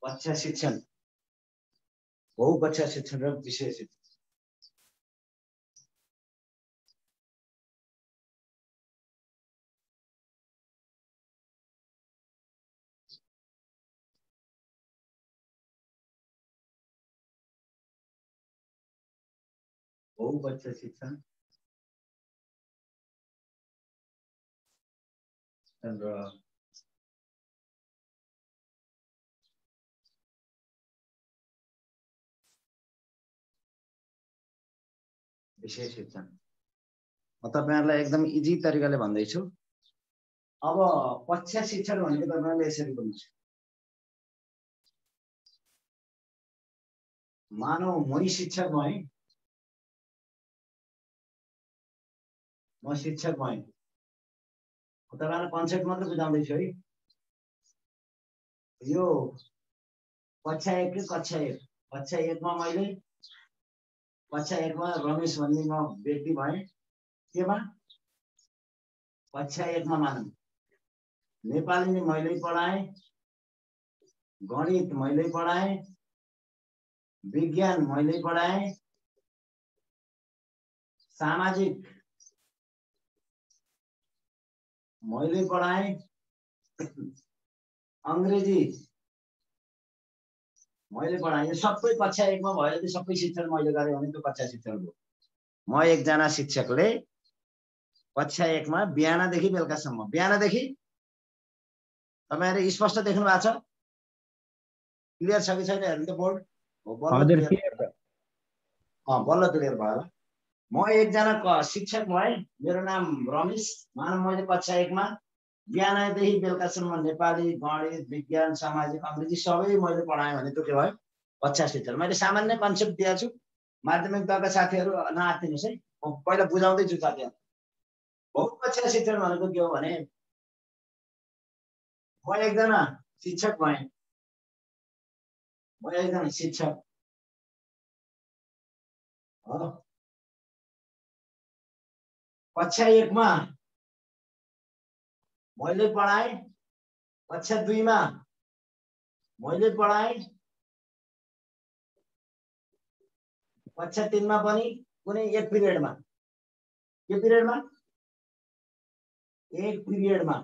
कक्षा शिक्षण, बहुकक्षा शिक्षण र विषय शिक्षण। बहुकक्षा शिक्षण र विषय शिक्षण। म तपाईहरुलाई एकदम इजी तरिकाले भन्दैछु। अब कक्षा शिक्षण भनेको तपाईहरुले यसरी बुझ्नुहुन्छ। मानव म शिक्षक भएँ, म शिक्षक भएँ, तपाईहरुलाई कन्सेप्ट मात्र बुझाउँदैछु है। यो कक्षा 1 के कक्षा 1, कक्षा 1 मा मैले कक्षा 1 मा रमेश भन्ने म व्यक्ति भएँ। केमा? कक्षा 1 मा मानौं नेपाली नै मैले पढाएँ, गणित मैले पढाएँ, विज्ञान मैले पढाएँ, सामाजिक मैले पढाएँ, अंग्रेजी मैले पढाएँ। यो सबै कक्षा 1 मा भयो त्यो सबै शिक्षण मैले गरेँ भने त्यो कक्षा शिक्षण हो। म एकजना शिक्षकले कक्षा 1 मा बिहानदेखि बेलुकासम्म, बिहानदेखि तपाईहरुले स्पष्ट देख्नु भएको छ? क्लियर छ कि छैन हेर्नु त बोर्ड? हो, बल्ल क्लियर छ। बल्ल क्लियर भयो होला। म एकजना शिक्षक भएँ, मेरो नाम रमेश। मानव मैले कक्षा 1 मा बिहानदेखि बेलुकासम्म नेपाली, गणित, विज्ञान, सामाजिक, अंग्रेजी सबै मैले पढाएँ भने त्यो के भयो? कक्षा शिक्षण। मैले सामान्य कन्सेप्ट दिएको छु। माध्यमिक तहका साथीहरु नआत्तिनुस् है, म पहिला बुझाउँदै छु साथीहरु। बहुकक्षा शिक्षण भनेको के हो भने म एकजना शिक्षक भएँ, म एकजना शिक्षक हो। कक्षा 1 मा मैले पढाएँ, कक्षा 2 मा मैले पढाएँ, कक्षा 3 मा पनि कुनै एक पिरियडमा, के पिरियडमा? एक पिरियडमा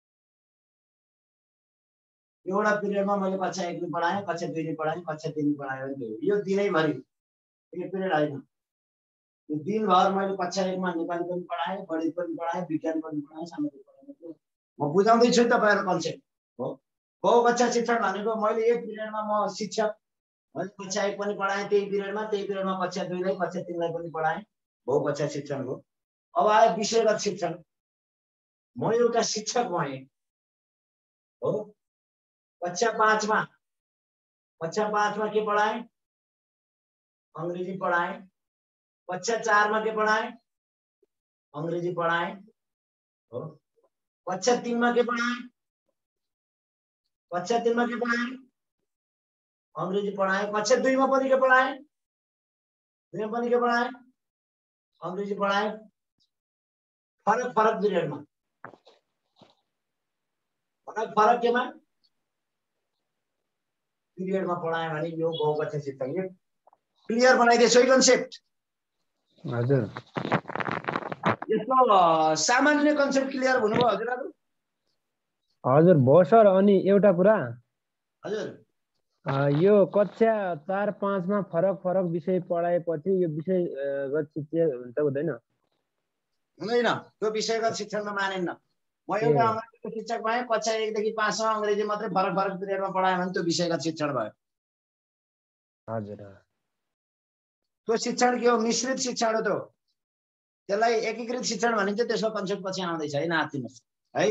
एउटा पिरियडमा मैले कक्षा 1 नि पढाएँ, कक्षा 2 नि पढाएँ, कक्षा 3 नि पढाएँ भने यो दिनैभरि एक पिरियड हैन। यो दिनभर मैले कक्षा 1 मा नेपाली पनि पढाएँ, गणित पनि पढाएँ, विज्ञान पनि पढाएँ, सामाजिक पढाएँ। म बुझाउँदै छु तपाईहरु कन्सेप्ट हो। बहुकक्षा शिक्षण भनेको मैले एक पिरियडमा म शिक्षक मैले कक्षा 1 पनि पढाएँ, त्यही पिरियडमा कक्षा 2 लाई, कक्षा 3 लाई पनि पढाएँ, बहुकक्षा शिक्षण हो। अब आयो विषयगत शिक्षण। म एउटा शिक्षक भएँ हो। कक्षा 5 मा के पढाएँ? अंग्रेजी पढाएँ। कक्षा 4 मा के पढाएँ? अंग्रेजी पढाएँ हो। कक्षा 3 मा के पढाएँ? कक्षा 3 मा के पढाएँ? अंग्रेजी पढाएँ। कक्षा 2 मा पनि के पढाएँ? 2 मा पनि के पढाएँ? अंग्रेजी पढाएँ। फरक फरक पिरियडमा, फरक केमा? पिरियडमा पढाएँ भने यो बहुकक्षा शिक्षण। यो क्लियर बनाइदिएछु है कन्सेप्ट? हजुर। यसको सामान्य कन्सेप्ट क्लियर हुनुभयो हजुरहरु? हजुर भयो सर। अनि एउटा कुरा, हजुर, यो कक्षा 4 5 मा फरक फरक विषय पढाएपछि यो विषयगत शिक्षा हुन्छ हुँदैन? हुँदैन, त्यो विषयगत शिक्षणमा मानिन्न। म एउटा अंग्रेजीको शिक्षक भएँ, कक्षा 1 देखि 5 मा अंग्रेजी मात्रै फरक फरक पिरियडमा पढाएँ भने त्यो विषयगत शिक्षण भयो। हजुर। त्यो शिक्षण के हो? मिश्रित शिक्षण हो। त्यो त्यसलाई एकीकृत शिक्षण भनिन्छ। त्यसको कन्सेप्ट पछि आउँदैछ है, नआत्तिनुस् है।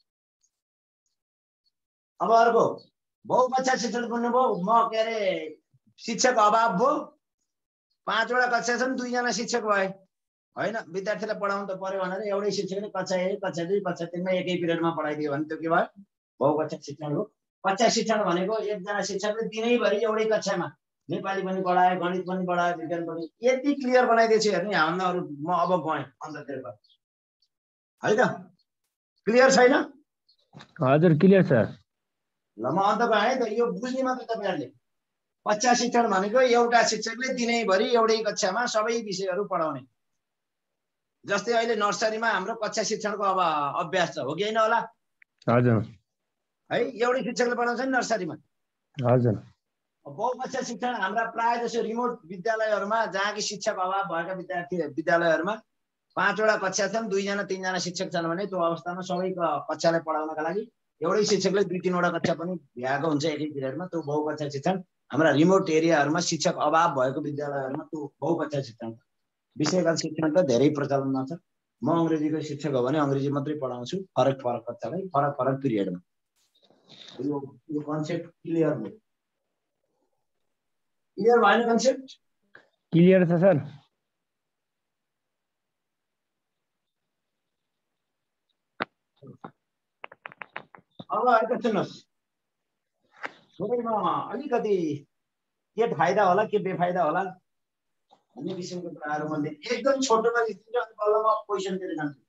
अब अर्को बहुकक्षा शिक्षण भन्नुभयो। म के अरे शिक्षक अभाव भयो, 5 वटा कक्षा छन्, 2 जना शिक्षक भए हैन। विद्यार्थीलाई पढाउनु त पर्यो भनेर एउटै शिक्षकले कक्षा 1 कक्षा 2 कक्षा 3 मा एकै पिरियडमा पढाइदियो भने त्यो के भयो? बहुकक्षा शिक्षण हो। कक्षा शिक्षण भनेको एकजना शिक्षकले दिनैभरि एउटै कक्षामा नेपाली पनि पढाए, गणित पनि पढाए, विज्ञान पनि। यति क्लियर बनाइदिएछु हेर्नु हाम्रा अरु। म अब गएँ अन्ततिर है त। क्लियर छैन? हजुर क्लियर सर। ल म अन्त गएँ त। यो बुझ्ने मात्र तपाईहरुले। कक्षा शिक्षण भनेको एउटा शिक्षकले दिनैभरि एउटै कक्षामा सबै विषयहरू पढाउने। जस्तै अहिले नर्सरीमा हाम्रो कक्षा शिक्षणको अब अभ्यास छ, हो कि हैन होला? हजुर है, एउटै शिक्षकले पढाउँछ नि नर्सरीमा। हजुर बहुकक्षा शिक्षण हाम्रा प्राय जसो रिमोट विद्यालयहरूमा जहाँ कि शिक्षक अभाव भएका विद्यालयहरूमा 5 वटा कक्षा छन्, 2 जना 3 जना शिक्षक छन् भने त्यो अवस्थामा सबै कक्षालाई पढाउनका लागि एउटै शिक्षकले 2-3 वटा कक्षा पनि भ्याएको हुन्छ एकै पिरियडमा। त्यो बहुकक्षा शिक्षण हाम्रा रिमोट एरियाहरूमा शिक्षक अभाव भएको विद्यालयहरूमा त्यो बहुकक्षा शिक्षण। विषयगत शिक्षण त धेरै प्रचलनमा छ। म अंग्रेजीको शिक्षक हो भने अंग्रेजी मात्रै पढाउँछु, फरक फरक कक्षालाई फरक फरक पिरियडमा। यो कन्सेप्ट क्लियर भयो? क्लियर भएन कन्सेप्ट? क्लियर छ सर। अब यता सुन्नुहोस्, थोरैमा अलिकति के फाइदा होला के बेफाइदा होला भन्ने किसिमको कुराहरू मैले एकदम छोटोमा निस्किन्छ अनि बल्लमा क्वेसनतिर जान्छु।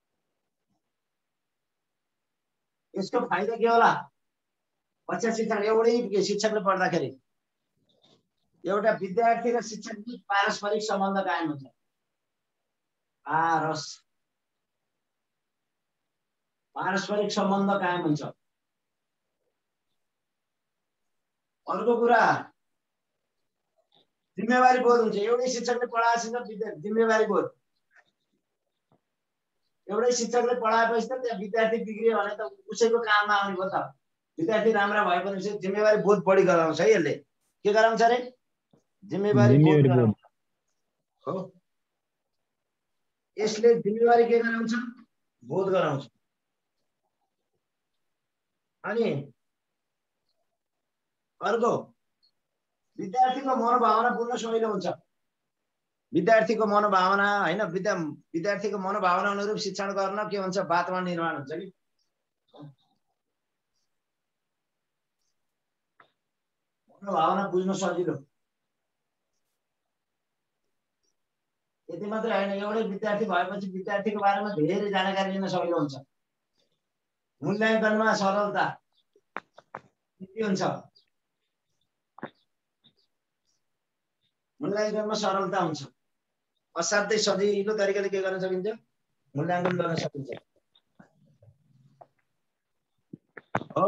यसको फाइदा के होला? कक्षा शिक्षण एउटै शिक्षकले पढ्दाखेरि एउटा विद्यार्थी र शिक्षक बीच पारस्परिक सम्बन्ध कायम हुन्छ। पारस्परिक सम्बन्ध कायम हुन्छ। अर्को कुरा जिम्मेवारी बोध हुन्छ। एउटै शिक्षकले पढाएपछि त जिम्मेवारी बोध। एउटै शिक्षकले पढाएपछि त त्यहाँ विद्यार्थी बिग्रियो भने त उसैको काममा आउने भयो त। विद्यार्थी राम्रा भए पनि जिम्मेवारी बोध बढी गराउँछ है। यसले के गराउँछ रे? जिम्मेवारी बोध गराउँछ हो। यसले जिम्मेवारी के गराउँछ? बोध गराउँछ। अनि अर्को विद्यार्थीको मनोभावना बुझ्न सजिलो हुन्छ। विद्यार्थीको मनोभावना हैन, विद्यार्थीको मनोभावना अनुरूप शिक्षण गर्न के हुन्छ? वातावरण निर्माण हुन्छ कि। मनोभावना बुझ्न सजिलो। यति मात्र हैन, एउटै विद्यार्थी भएपछि विद्यार्थीको बारेमा धेरै जानकारी लिन सजिलो हुन्छ। मूल्याङ्कनमा सरलता के हुन्छ? मूल्याङ्कनमा सरलता हुन्छ। असाध्यै सजिलो तरिकाले के गर्न सकिन्छ? मूल्याङ्कन गर्न सकिन्छ हो।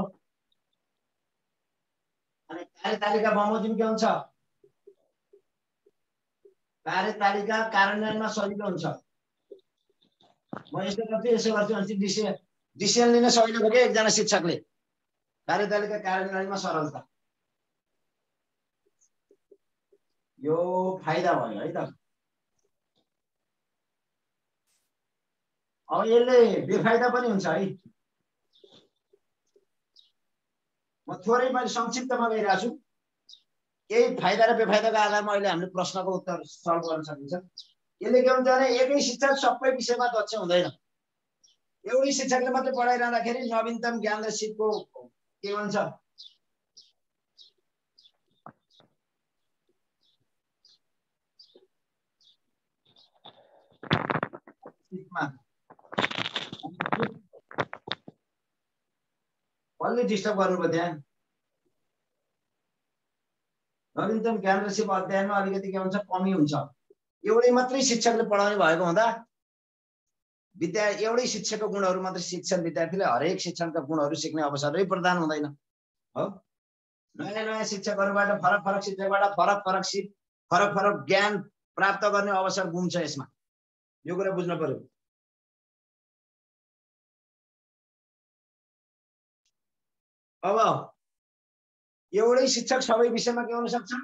अनि कार्यतालिका बमोजिम के हुन्छ? कार्यतालिका कार्यान्वयनमा सजिलो हुन्छ। म यसो गर्छु भने डिसिजन लिन सजिलो भयो क्या एकजना शिक्षकले। कार्यतालिका कार्यान्वयनमा सरलता, यो फाइदा भयो है त। अब यसले बेफाइदा पनि हुन्छ है। म थोरै मैले संक्षिप्तमा गइरहेको छु। यही फाइदा र बेफाइदाको आधारमा अहिले हामीले प्रश्नको उत्तर सल्भ गर्न सकिन्छ। यसले के हुन्छ भने एकै शिक्षक सबै विषयमा दक्ष हुँदैन। एउटै शिक्षकले मात्रै पढाइरहँदाखेरि नवीनतम ज्ञान र सिपको के भन्छ कसले डिस्टर्ब गर्नुभयो त्यहाँ? नवीनतम ज्ञान र सिप अध्ययनमा अलिकति के हुन्छ? कमी हुन्छ। एउटै मात्रै शिक्षकले पढाउने भएको हुँदा एउटै शिक्षकको गुणहरू मात्रै शिक्षण विद्यार्थीले हरेक शिक्षणका गुणहरू सिक्ने अवसरै प्रदान हुँदैन हो। नयाँ नयाँ शिक्षकहरूबाट फरक फरक शिक्षकबाट फरक फरक सिप फरक फरक ज्ञान प्राप्त गर्ने अवसर गुम्छ यसमा। यो कुरा बुझ्न पर्यो। अब एउटै शिक्षक सबै विषयमा के हुन सक्छ?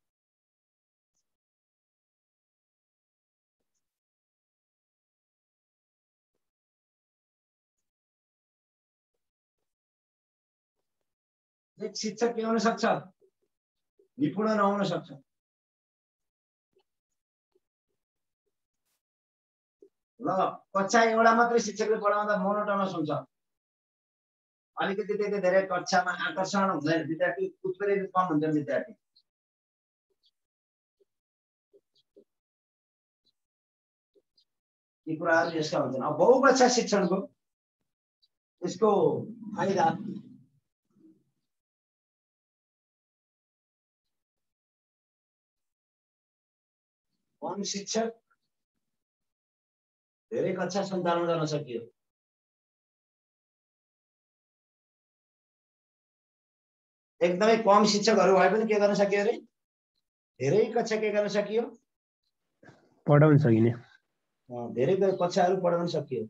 एक शिक्षक के हुन सक्छ? निपुण नहुन सक्छ। ल कक्षा एउटा मात्रै शिक्षकले पढाउँदा मोनोटोनस हुन्छ। अलिकति त्यति धेरै कक्षामा आकर्षण हुँदैन। विद्यार्थी उत्प्रेरित कम हुन्छ विद्यार्थी। यी कुराहरू यसका हुन्छन्। अब बहुकक्षा शिक्षणको यसको फाइदा कम शिक्षक धेरै कक्षा सञ्चालन गर्न सकियो। एकदमै कम शिक्षकहरू भए पनि के गर्न सकियो अरे धेरै कक्षा के गर्न सकियो पढाउन सकिने। धेरै कक्षाहरू पढाउन सकियो।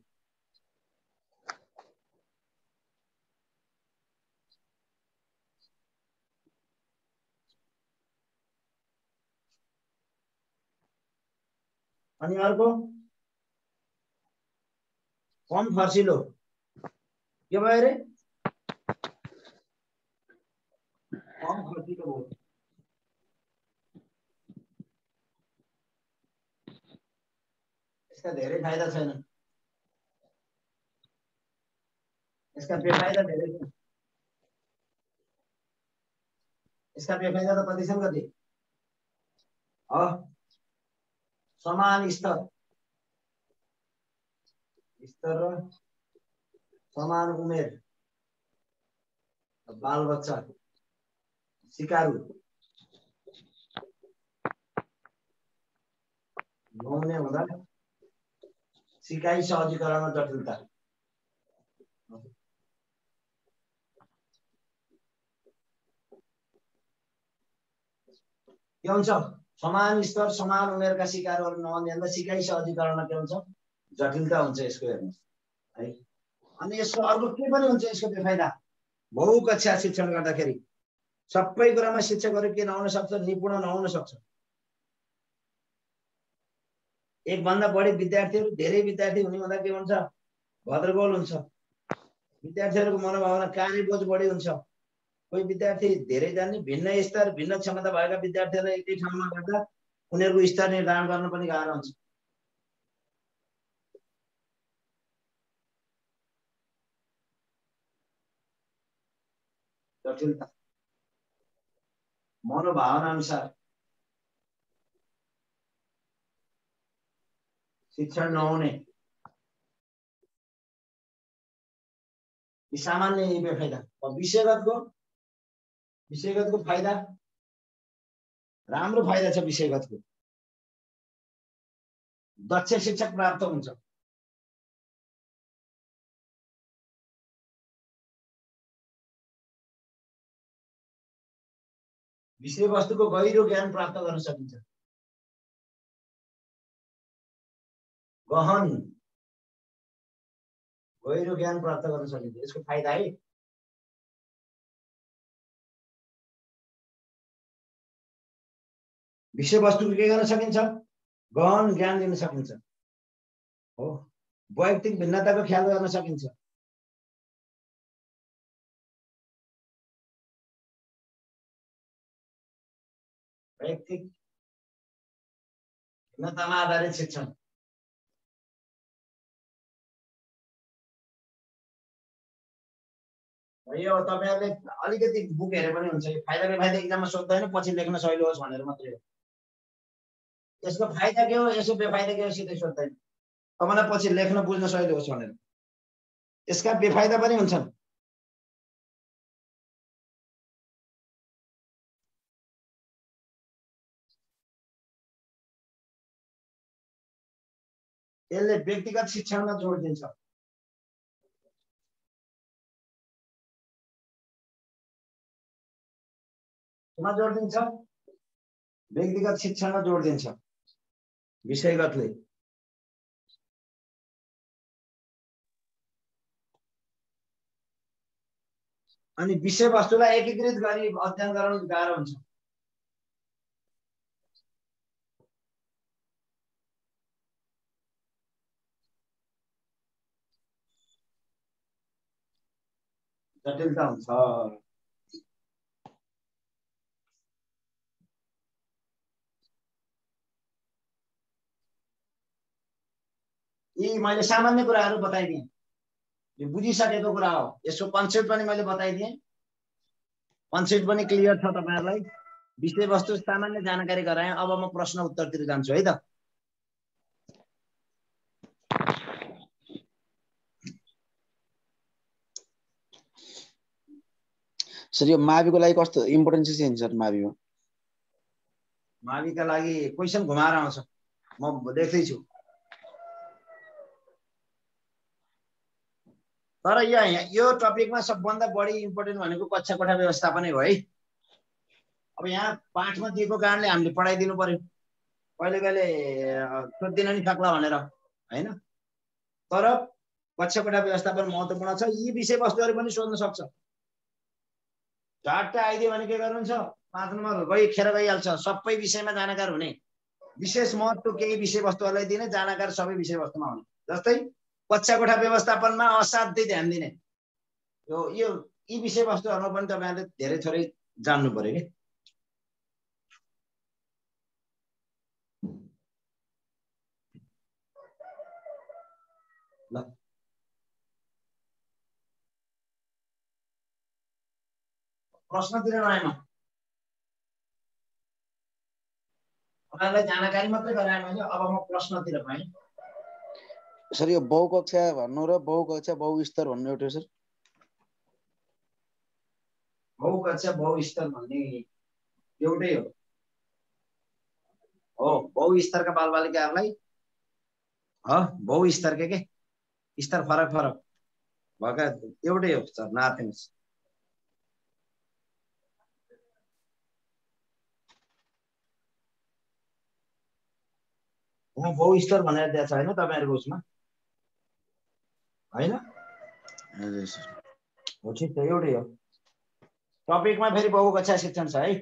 अनि अर्को कम खर्चिलो के भयो अरे कम खर्चिलो भयो। यसका धेरै फाइदा छैन, यसका बेफाइदा धेरै छन्। यसका बेफाइदा त कति छन् कति समान स्तर र समान उमेर, बाल बच्चा सिकारु नहुने हुँदा सिकाइ सहजीकरणमा जटिलता। के हुन्छ समान स्तर समान उमेरका सिकारहरू नहुने हुँदा सिकाइ सहजीकरणमा के हुन्छ जटिलता हुन्छ यसको हेर्नुहोस् है। अनि यसको अर्को के पनि हुन्छ यसको बेफाइदा बहुकक्षा शिक्षण गर्दाखेरि सबै कुरामा शिक्षकहरू के नहुन सक्छ निपुण नहुन सक्छ। एक भन्दा बढी विद्यार्थीहरू धेरै विद्यार्थी हुने हुँदा के हुन्छ भद्रगोल हुन्छ। विद्यार्थीहरूको मनोभावना कार्यबोझ बढी हुन्छ। कोही विद्यार्थी धेरै जान्ने भिन्न स्तर भिन्न क्षमता भएका विद्यार्थीहरूलाई एकै ठाउँमा गर्दा उनीहरूको स्तर निर्धारण गर्न पनि गाह्रो हुन्छ। जटिलता मनोभावना अनुसार शिक्षण नहुने यी सामान्य यी बेफाइदा। विषयगतको फाइदा राम्रो फाइदा छ। विषयगतको दक्ष शिक्षक प्राप्त हुन्छ। विषयवस्तुको गहिरो ज्ञान प्राप्त गर्न सकिन्छ। गहन गहिरो ज्ञान प्राप्त गर्न सकिन्छ। यसको फाइदा है विषयवस्तुको के गर्न सकिन्छ गहन ज्ञान दिन सकिन्छ हो। वैयक्तिक भिन्नताको ख्याल गर्न सकिन्छ। वैयक्तिक भिन्नतामा आधारित शिक्षण। यो तपाईहरुले अलिकति बुक हेरे पनि हुन्छ। यो फाइदा बेफाइदा एक्जाममा सोध्दैन पछि लेख्न सजिलो होस् भनेर मात्रै हो। यसको फाइदा के हो यसको बेफाइदा के हो सिधै सोध्दैन तपाईलाई पछि लेख्न बुझ्न सजिलो होस् भनेर। यसका बेफाइदा पनि हुन्छन्। यसले व्यक्तिगत शिक्षणमा जोड दिन्छ। जोड दिन्छ व्यक्तिगत शिक्षणमा जोड दिन्छ विषयगतले। अनि विषयवस्तुलाई एकीकृत गरी अध्ययन गर्न गाह्रो हुन्छ। जटिलता हुन्छ। यी मैले सामान्य कुराहरू बताइदिएँ। यो बुझिसकेको कुरा हो। यसको कन्सेप्ट पनि मैले बताइदिएँ। कन्सेप्ट पनि क्लियर छ तपाईहरुलाई। विषयवस्तु सामान्य जानकारी गराएँ। अब म प्रश्न उत्तरतिर जान्छु है त। सर यो माविको लागि कस्तो इम्पोर्टेन्स चाहिँ छ सर माविमा? माविका लागि क्वेशन घुमाएर आउँछ। म देख्दैछु। तर यो टपिकमा सबभन्दा बढी इम्पोर्टेन्ट भनेको कक्षा कोठा व्यवस्थापनै हो है। अब यहाँ पाठमा दिएको कारणले हामीले पढाइदिनु पर्यो, कहिले कहिले सोध्दिन नि सक्ला भनेर हैन। तर कक्षा कोठा व्यवस्थापन महत्त्वपूर्ण छ। यी विषयवस्तुहरू पनि सोध्न सक्छ। झट्ट आइदियो भने के गर्नुहुन्छ, 5 नम्बर खेर गइहाल्छ। सबै विषयमा जानकार हुने, विशेष महत्त्व केही विषयवस्तुहरूलाई दिने, जानकार सबै विषयवस्तुमा हुने। जस्तै कक्षा कोठा व्यवस्थापनमा असाध्यै ध्यान दिने। यो यी विषयवस्तुहरूमा पनि तपाईहरुले धेरै थोरै जान्नु पर्यो के। ल प्रश्नतिर नआएमा उनीहरूलाई जानकारी मात्रै गराएँ मैले। अब म प्रश्नतिर गएँ। सर यो बहुकक्षा भन्नु र बहुकक्षा बहुस्तर भन्नु एउटै सर? बहुकक्षा बहुस्तर भन्ने एउटै हो। बहुस्तरका बालबालिकाहरूलाई बहुस्तरका के स्तर फरक फरक भएका एउटै हो सर, नथिङ। यहाँ बहुस्तर भनेर दिएको छ हैन तपाईहरुको उसमा हैन? हजुर सर। हो ठिक छ, एउटै हो। टपिकमा फेरि बहुकक्षा शिक्षण छ है।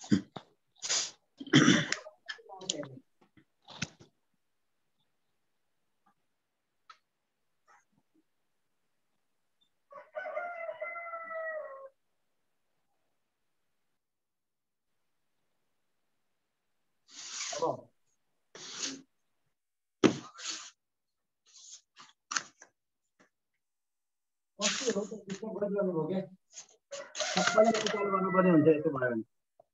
कस्तो हो त डिस्टर्ब गरिरहनु भयो के? सबैले कल गर्नुपर्ने हुन्छ यस्तो भयो भने।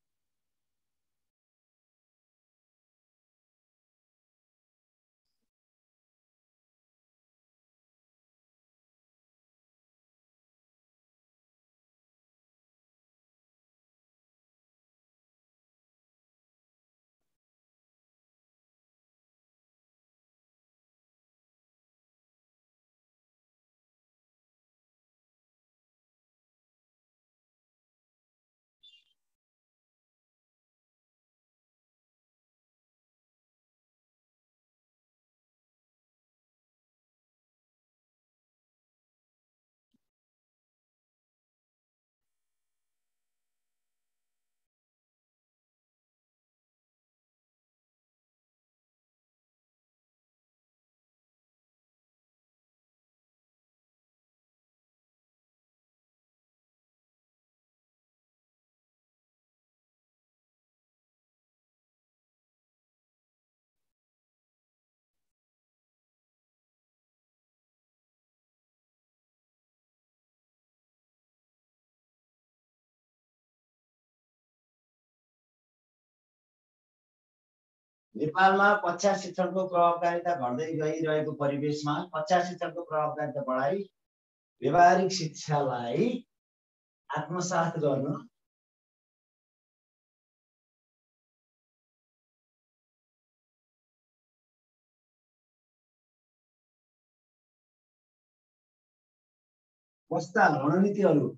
नेपालमा कक्षा शिक्षणको प्रभावकारिता घट्दै गइरहेको परिवेशमा कक्षा शिक्षणको प्रभावकारिता बढाई व्यावहारिक शिक्षालाई आत्मसात गर्न कस्ता रणनीतिहरू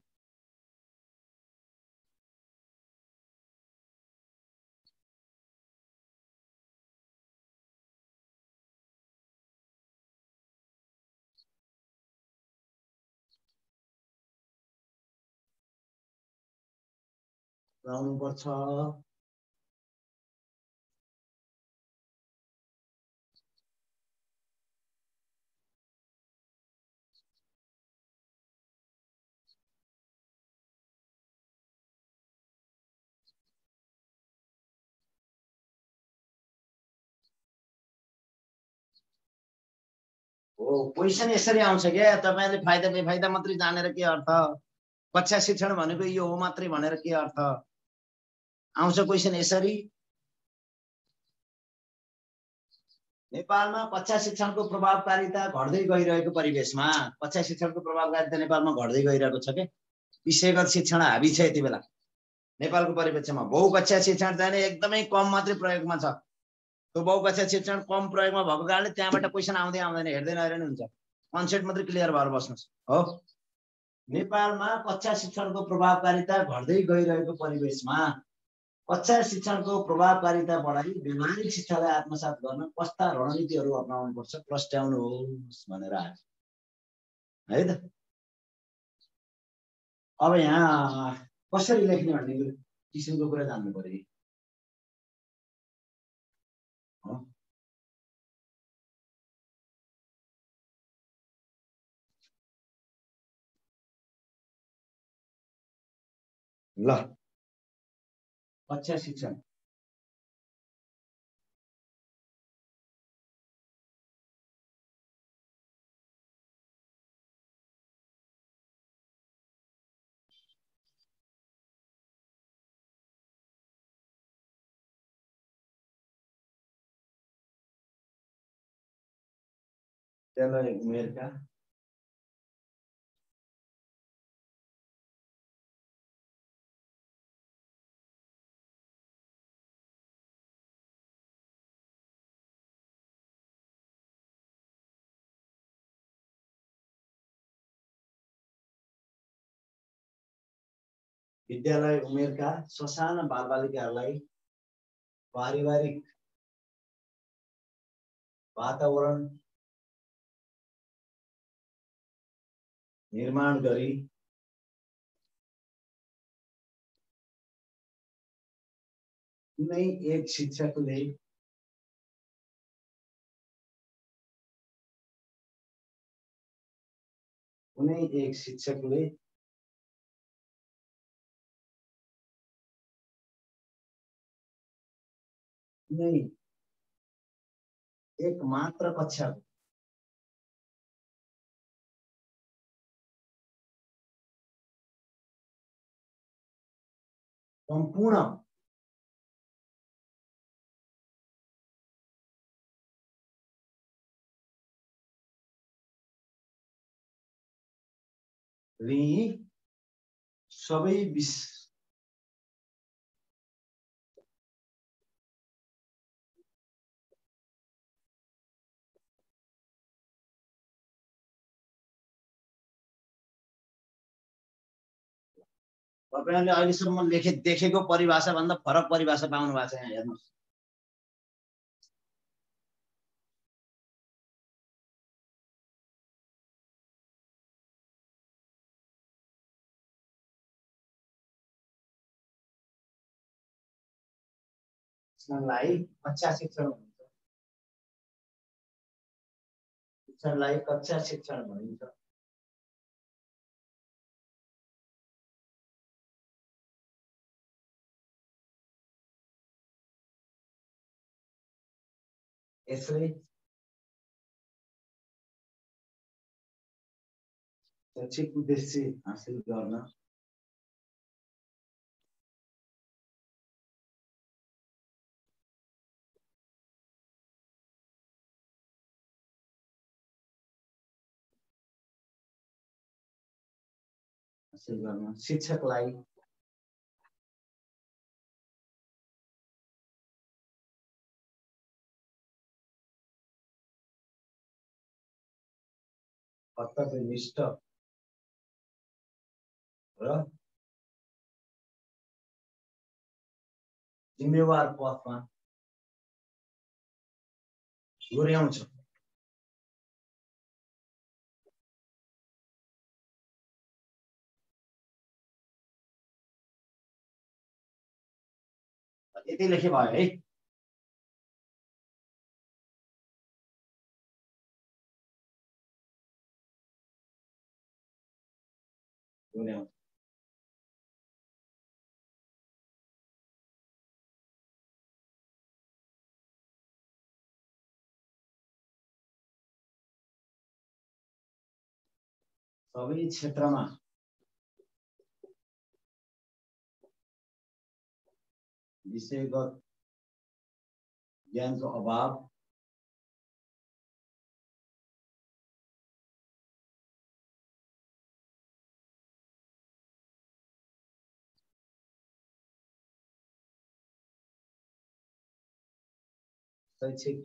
लगाउनुपर्छ? क्वेसन यसरी आउँछ क्या, तपाईहरुले फाइदा बेफाइदा मात्रै जानेर के अर्थ, कक्षा शिक्षण भनेको यो हो मात्रै भनेर के अर्थ आउँछ क्वेसन यसरी। नेपालमा कक्षा शिक्षणको प्रभावकारिता घट्दै गइरहेको परिवेशमा, कक्षा शिक्षणको प्रभावकारिता नेपालमा घट्दै गइरहेको छ के, विषयगत शिक्षण हाबी छ यति बेला नेपालको परिप्रेक्ष्यमा। बहुकक्षा शिक्षण चाहिँ एकदमै कम मात्रै प्रयोगमा छ। त्यो बहुकक्षा शिक्षण कम प्रयोगमा भएको कारणले त्यहाँबाट क्वेसन आउँदै आउँदैन, हेर्दै नहेर्ने हुन्छ। कन्सेप्ट मात्रै क्लियर भएर बस्नुहोस्। हो, नेपालमा कक्षा शिक्षणको प्रभावकारिता घट्दै गइरहेको परिवेशमा कक्षा शिक्षणको प्रभावकारिता बढाई व्यावहारिक शिक्षालाई आत्मसात गर्न कस्ता रणनीतिहरू अपनाउनुपर्छ प्रस्ट्याउनुहोस् भनेर आयो है त। अब यहाँ कसरी लेख्ने भन्ने किसिमको कुरा जान्नु पर्यो। ल, कक्षा शिक्षण विद्यालय उमेरका विद्यालय उमेरका ससाना बालबालिकाहरूलाई पारिवारिक वातावरण निर्माण गरी कुनै एक शिक्षकले कुनै एक मात्र कक्षाको सम्पूर्ण सबै तपाईहरुले अहिलेसम्म देखेको परिभाषा भन्दा फरक परिभाषा पाउनु भएको छ। यहाँ हेर्नुस्, शिक्षणलाई कक्षा शिक्षण भनिन्छ। शिक्षणलाई कक्षा शिक्षण भनिन्छ। यसले शैक्षिक उद्देश्य हासिल गर्न शिक्षकलाई कर्तव्यनिष्ठ र जिम्मेवार पथमा डोर्याउँछ। यति लेखे भयो है। डोर्याउँछ। सबै क्षेत्रमा विषयगत ज्ञानको अभाव शैक्षिक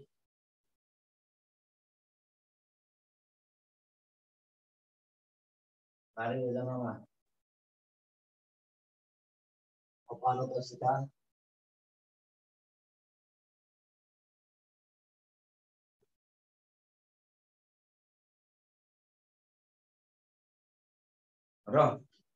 कार्ययोजनामा अपारदर्शिता र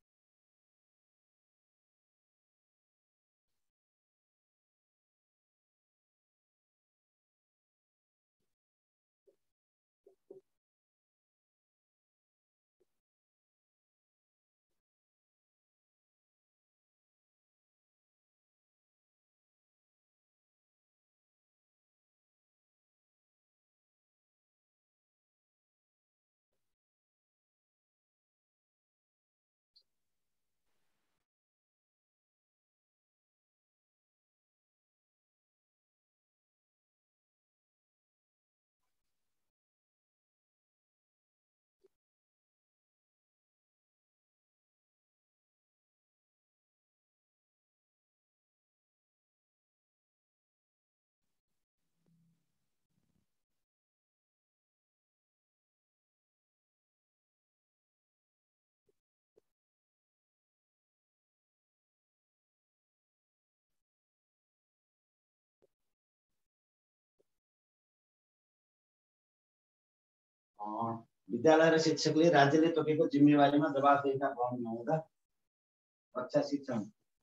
विद्यालय र शिक्षकले राज्यले तोकेको जिम्मेवारीमा जवाफदेहिता पाउनु नहुँदा कक्षा शिक्षण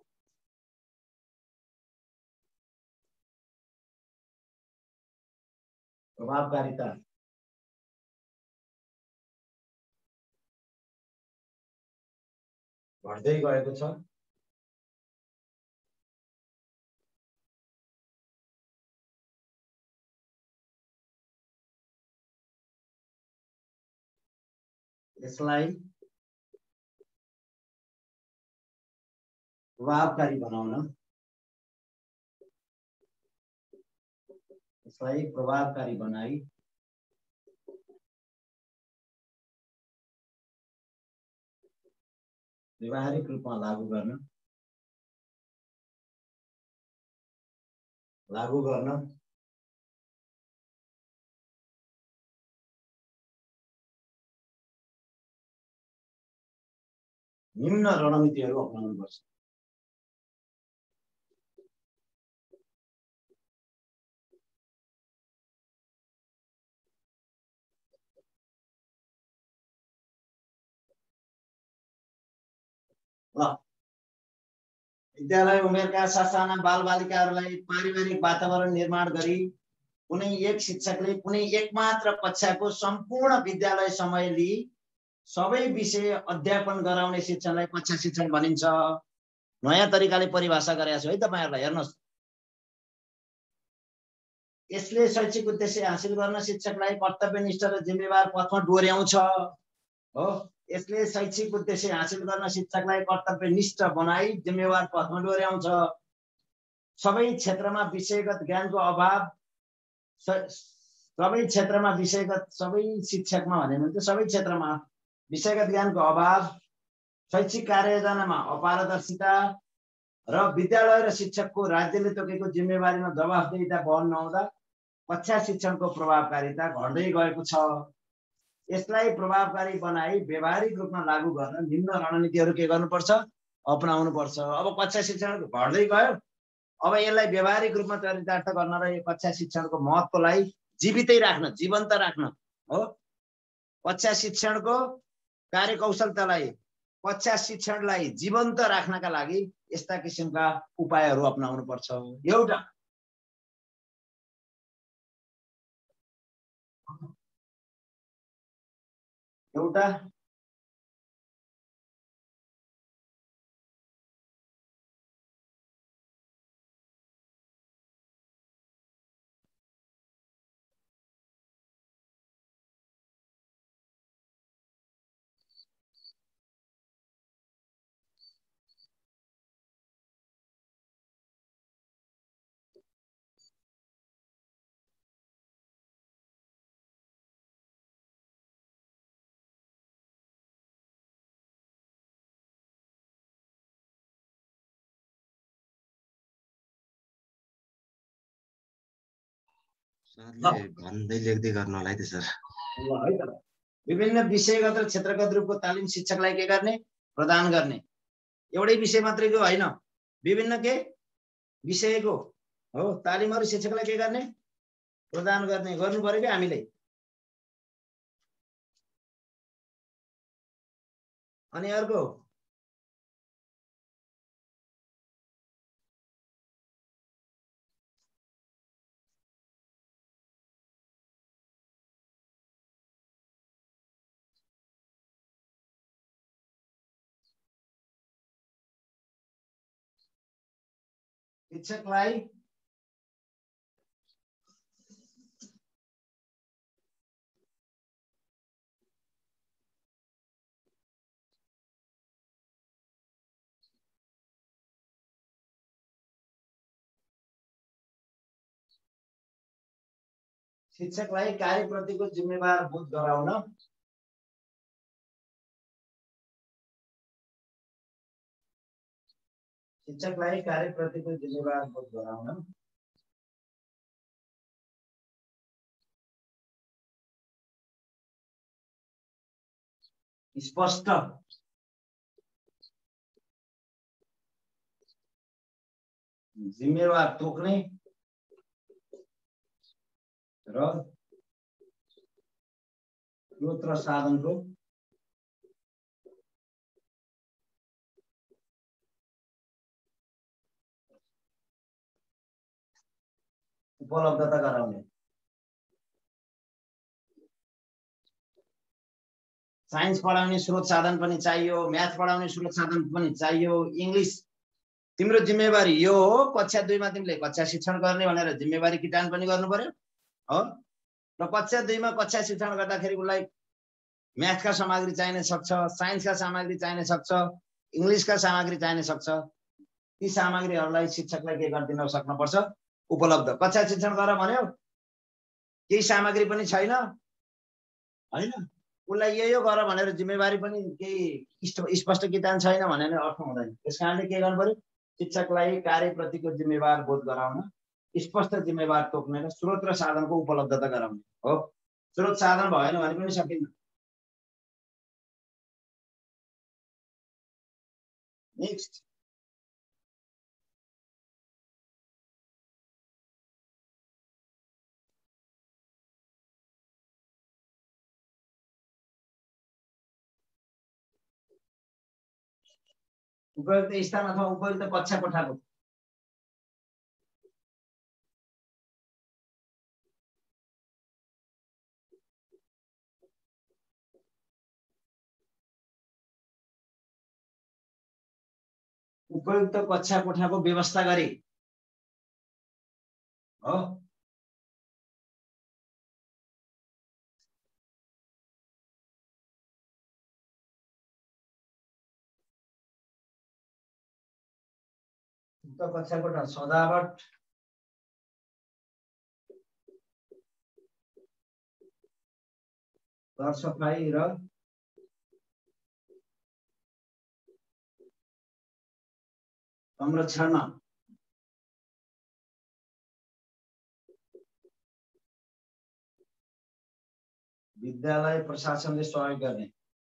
प्रभावकारिता घट्दै गएको छ। यसलाई प्रभावकारी बनाउन बनाई व्यवहारिक रूपमा लागू गर्न निम्न रणनीतिहरू अपनाउनुपर्छ। विद्यालय उमेरका सासाना बालबालिकाहरूलाई पारिवारिक वातावरण निर्माण गरी कुनै एक शिक्षकले कुनै एक मात्र कक्षाको सम्पूर्ण विद्यालय समय लिई सबै विषय अध्यापन गराउने शिक्षणलाई कक्षा शिक्षण भनिन्छ। नयाँ तरिकाले परिभाषा गरेको छु है तपाईहरुलाई, हेर्नुस्। यसले शैक्षिक उद्देश्य हासिल गर्न शिक्षकलाई कर्तव्यनिष्ठ र जिम्मेवार पथमा डोर्याउँछ। हो, यसले शैक्षिक उद्देश्य हासिल गर्न शिक्षकलाई कर्तव्यनिष्ठ बनाई जिम्मेवार पथमा डोर्याउँछ। सबै क्षेत्रमा विषयगत ज्ञानको अभाव सबै शिक्षकमा भने सबै क्षेत्रमा विषयगत ज्ञानको अभाव, शैक्षिक कार्ययोजनामा अपारदर्शिता र विद्यालय र शिक्षकको राज्यले तोकेको जिम्मेवारीमा जवाफदेहिता वहन नहुँदा कक्षा शिक्षणको प्रभावकारिता घट्दै गएको छ। यसलाई प्रभावकारी बनाई व्यवहारिक रूपमा लागू गर्न निम्न रणनीतिहरू के गर्नुपर्छ? अपनाउनुपर्छ। अब कक्षा शिक्षण घट्दै गयो, अब यसलाई व्यवहारिक रूपमा चरितार्थ गर्न र यो कक्षा शिक्षणको महत्त्वलाई जीवन्त राख्न हो। कक्षा शिक्षणको कार्यकौशलतालाई, कक्षा शिक्षणलाई जीवन्त राख्नका लागि यस्ता किसिमका उपायहरू अपनाउनुपर्छ। एउटा सरले भन्दै लेख्दै गर्नु होला है त सर। ल है त विभिन्न विषयगत र क्षेत्रगत रूपको तालिम शिक्षकलाई के गर्ने प्रदान गर्ने। एउटै विषय मात्रैको होइन, विभिन्न के विषयको हो तालिमहरू शिक्षकलाई के गर्ने प्रदान गर्ने गर्नु पर्यो क्या हामीले। अनि अर्को शिक्षकलाई कार्यप्रतिको जिम्मेवार बोध गराउन स्पष्ट जिम्मेवार तोक्ने र स्रोत र साधनको उपलब्धता गराउने। साइन्स पढाउने स्रोत साधन पनि चाहियो, म्याथ पढाउने स्रोत साधन पनि चाहियो, इङ्ग्लिस तिम्रो जिम्मेवारी यो हो। कक्षा 2 मा तिमीले कक्षा शिक्षण गर्ने भनेर जिम्मेवारी किटान पनि गर्नु पर्यो हो। र कक्षा 2 मा कक्षा शिक्षण गर्दाखेरि उसलाई म्याथका सामग्री चाहिन सक्छ, साइन्सका सामग्री चाहिन सक्छ, इङ्ग्लिसका सामग्री चाहिन सक्छ। ती सामग्रीहरूलाई शिक्षकलाई के गरिदिन सक्नुपर्छ उपलब्ध। कक्षा शिक्षण गर भन्यो केही सामग्री पनि छैन हैन, उसलाई यो गर भनेर जिम्मेवारी पनि केही स्पष्ट कितान छैन भने अर्थ हुँदैन। त्यसकारणले के गर्नु पर्यो शिक्षकलाई कार्यप्रतिको जिम्मेवार बोध गराउन, स्पष्ट जिम्मेवार तोक्ने र स्रोत र साधनको उपलब्धता गराउने हो। स्रोत साधन भएन भने पनि सकिन्न। नेक्स्ट उपयुक्त स्थान अथवा उपयुक्त कक्षा कोठाको व्यवस्था गरे हो। उक्त कक्षा कोठा सजावट सरसफाई र संरक्षणमा विद्यालय प्रशासनले सहयोग गर्ने।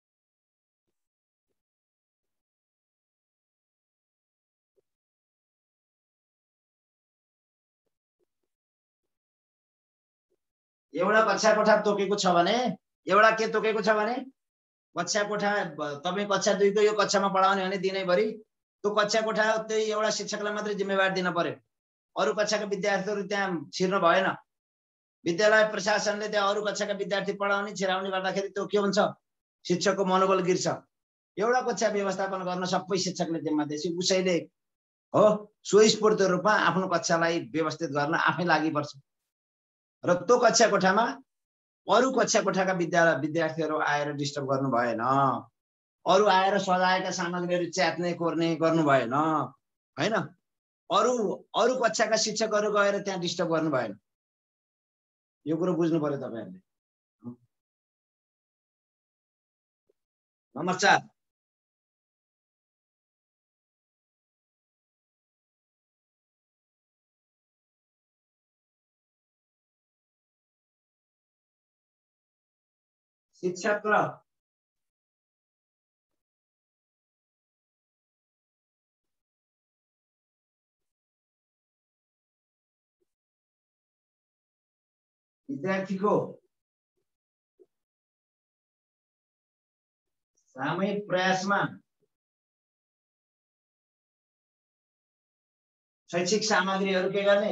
एउटा कक्षा कोठा तोकेको छ भने एउटा के तोकेको छ भने कक्षा कोठा तपाई कक्षा 2 को यो कक्षामा पढाउने भने दिनैभरि त्यो कक्षा कोठा त्यही एउटा शिक्षकलाई मात्रै जिम्मेवार दिन पर्यो। अरु कक्षाका विद्यार्थीहरू त्यहाँ छिर्न भएन। विद्यालय प्रशासनले त्यहाँ अरु कक्षाका विद्यार्थी पढाउने छिराउने गर्दाखेरि त्यो के हुन्छ शिक्षकको मनोबल गिर्छ। एउटा कक्षा व्यवस्थापन गर्न सबै शिक्षकले जिम्मा दिएपछि उसैले हो स्वस्फूर्त रूपमा आफ्नो कक्षालाई व्यवस्थित गर्न आफै लागि पर्छ। र त्यो कक्षा कोठामा अरु कक्षा कोठाका विद्यार्थीहरू आएर डिस्टर्ब गर्नु भएन। अरु आएर सजाएका सामग्रीहरू च्यात्ने कोर्ने गर्नु भएन हैन। अरु कक्षाका शिक्षकहरू गएर त्यहाँ डिस्टर्ब गर्नु भएन। यो कुरो बुझ्नु पर्यो तपाईहरुले। नम्बर 4 शिक्षक र विद्यार्थीको सामूहिक प्रयासमा शैक्षिक सामग्रीहरू के गर्ने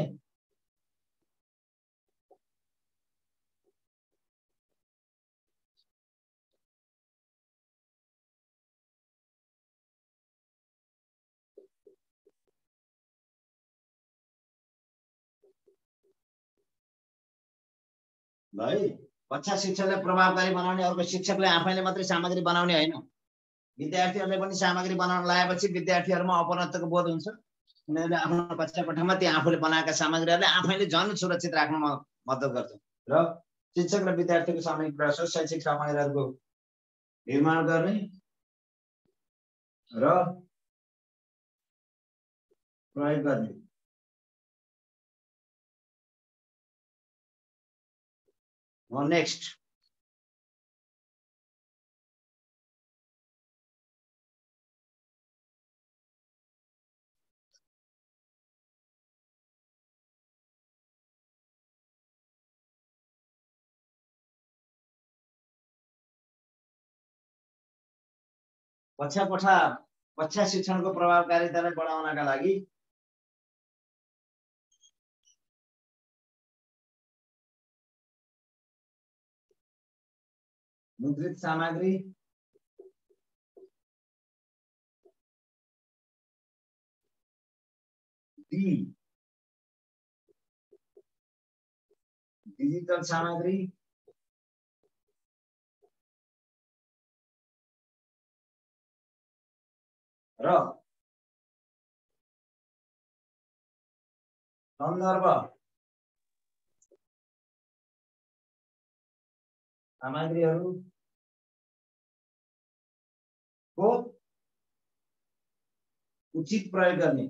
भाइ कक्षा शिक्षकलाई प्रभावकारी बनाउने अर्को शिक्षकले आफैले मात्रै सामग्री बनाउने होइन विद्यार्थीहरूले पनि सामग्री बनाउन लगाएपछि विद्यार्थीहरूमा अपनत्वको बोध हुन्छ उनीहरूले आफ्नो कक्षा कोठामा ती आफूले बनाएका सामग्रीहरूले आफैले झन् सुरक्षित राख्नमा मद्दत गर्छ र शिक्षक र विद्यार्थीको सामूहिक प्रयास हो शैक्षिक सामग्रीहरूको निर्माण गर्ने र प्रयोग गर्ने नेक्स्ट कक्षा शिक्षणको प्रभावकारितालाई बढाउनका लागि मुद्रित सामग्री डिजिटल सामग्री र सन्दर्भ सामग्रीहरूको उचित प्रयोग गर्ने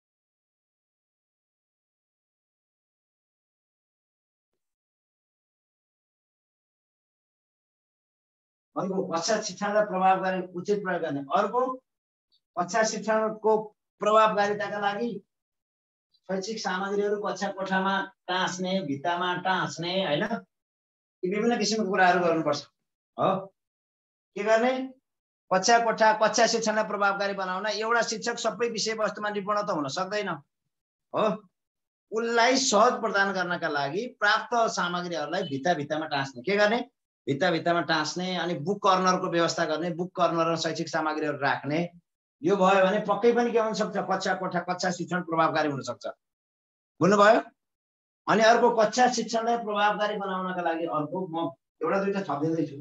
अर्को कक्षा शिक्षणलाई प्रभावकारी उचित प्रयोग गर्ने अर्को कक्षा शिक्षणको प्रभावकारिताका लागि शैक्षिक सामग्रीहरू कक्षा कोठामा टाँस्ने भित्तामा टाँस्ने हैन विभिन्न किसिमको कुराहरू गर्नुपर्छ हो के गर्ने कक्षा कोठा कक्षा शिक्षणलाई प्रभावकारी बनाउन एउटा शिक्षक सबै विषयवस्तुमा निपुण त हुन सक्दैन हो उसलाई सहज प्रदान गर्नका लागि प्राप्त सामग्रीहरूलाई भित्तामा टाँस्ने के गर्ने भित्तामा टाँस्ने अनि बुक कर्नरको व्यवस्था गर्ने बुक कर्नर र शैक्षिक सामग्रीहरू राख्ने यो भयो भने पक्कै पनि के हुन सक्छ कक्षा कोठा कक्षा शिक्षण प्रभावकारी हुन सक्छ बुझ्नुभयो अनि अर्को कक्षा शिक्षणलाई प्रभावकारी बनाउनका लागि अर्को म एउटा दुईटा थपिदिँदैछु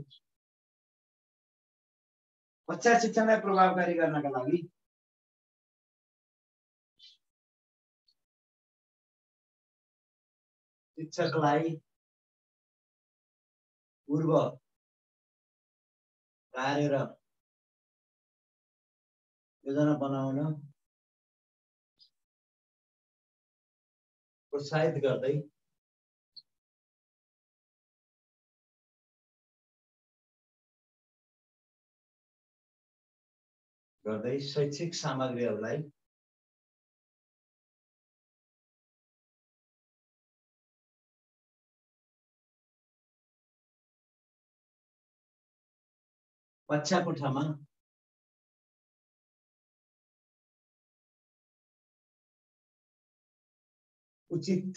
कक्षा शिक्षणलाई प्रभावकारी गर्नका लागि शिक्षकलाई पूर्व कार्यरत योजना बनाउन प्रोत्साहित गर्दै शैक्षिक सामग्रीहरूलाई कक्षा कोठामा उचित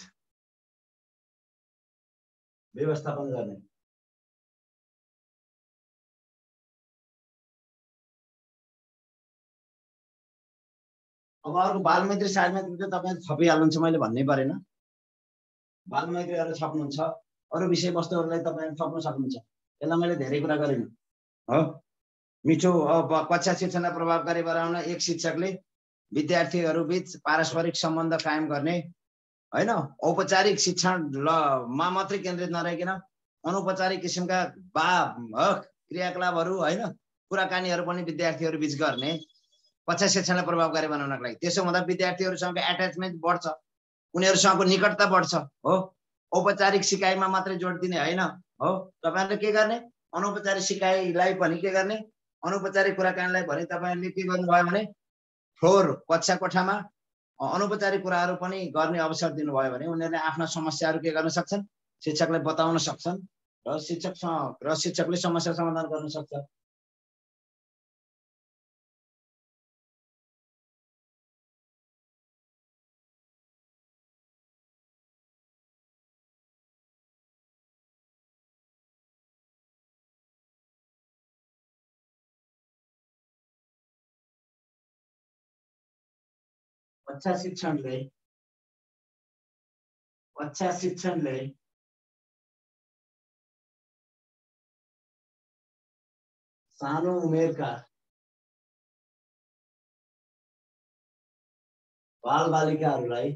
व्यवस्थापन गर्ने अब अर्को बालमैत्री सालमैत्री त तपाईले छपिहाल्नुहुन्छ मैले भन्नै परेन बालमैत्रीहरु छप्नुहुन्छ अरु विषयवस्तुहरुलाई तपाईले छप्न सक्नुहुन्छ यसलाई मैले धेरै कुरा गरिन हो मिठो कक्षा शिक्षणलाई प्रभावकारी बनाउन एक शिक्षकले विद्यार्थीहरु बीच पारस्परिक सम्बन्ध कायम गर्ने हैन औपचारिक शिक्षणमा मात्रै केन्द्रित नरहेकिन अनौपचारिक किसिमका क्रियाकलापहरु हैन कुराकानीहरु पनि विद्यार्थीहरु बीच गर्ने कक्षा शिक्षणलाई प्रभावकारी बनाउनका लागि त्यसो हुँदा विद्यार्थीहरुसँग एट्याचमेन्ट बढ्छ उनीहरुसँगको निकटता बढ्छ हो औपचारिक सिकाइमा मात्रै जोड दिने हैन हो तपाईहरुले के गर्ने अनौपचारिक सिकाइलाई पनि के गर्ने, अनौपचारिक कुराकानीलाई भने तपाईहरुले के गर्नुभयो भने फ्लोर कक्षा कोठामा अनौपचारिक कुराहरु पनि गर्ने अवसर दिनुभयो भने उनीहरुले आफ्ना समस्याहरु के गर्न सक्छन्, शिक्षकलाई बताउन सक्छन् र शिक्षकले समस्या समाधान गर्न सक्छ। कक्षा शिक्षणले सानो उमेरका बालबालिकाहरूलाई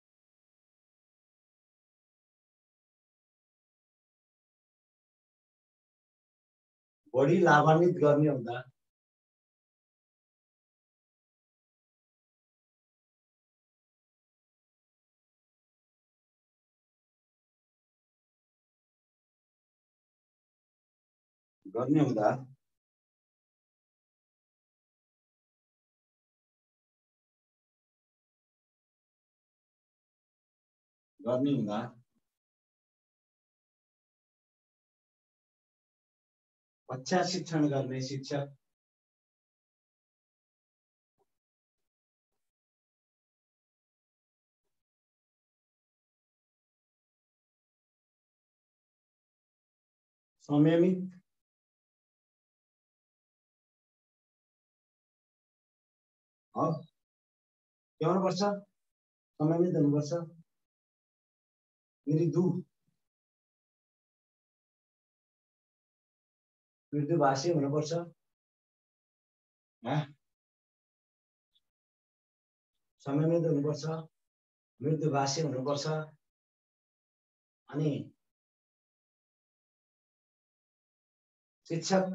बढी लाभान्वित गर्ने हुँदा कक्षा शिक्षण गर्ने शिक्षक संयमित के हुनुपर्छ, संयमित हुनुपर्छ, मृदुभाषी हुनुपर्छ, संयमित हुनुपर्छ, मृदुभाषी हुनुपर्छ, अनि शिक्षक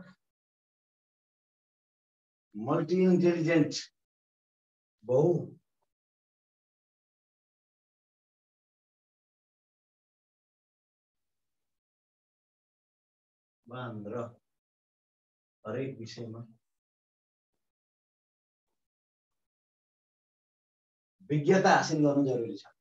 मल्टी इंटेलिजेंट बहु हरेक विषयमा विज्ञता हासिल गर्नु जरुरी छ।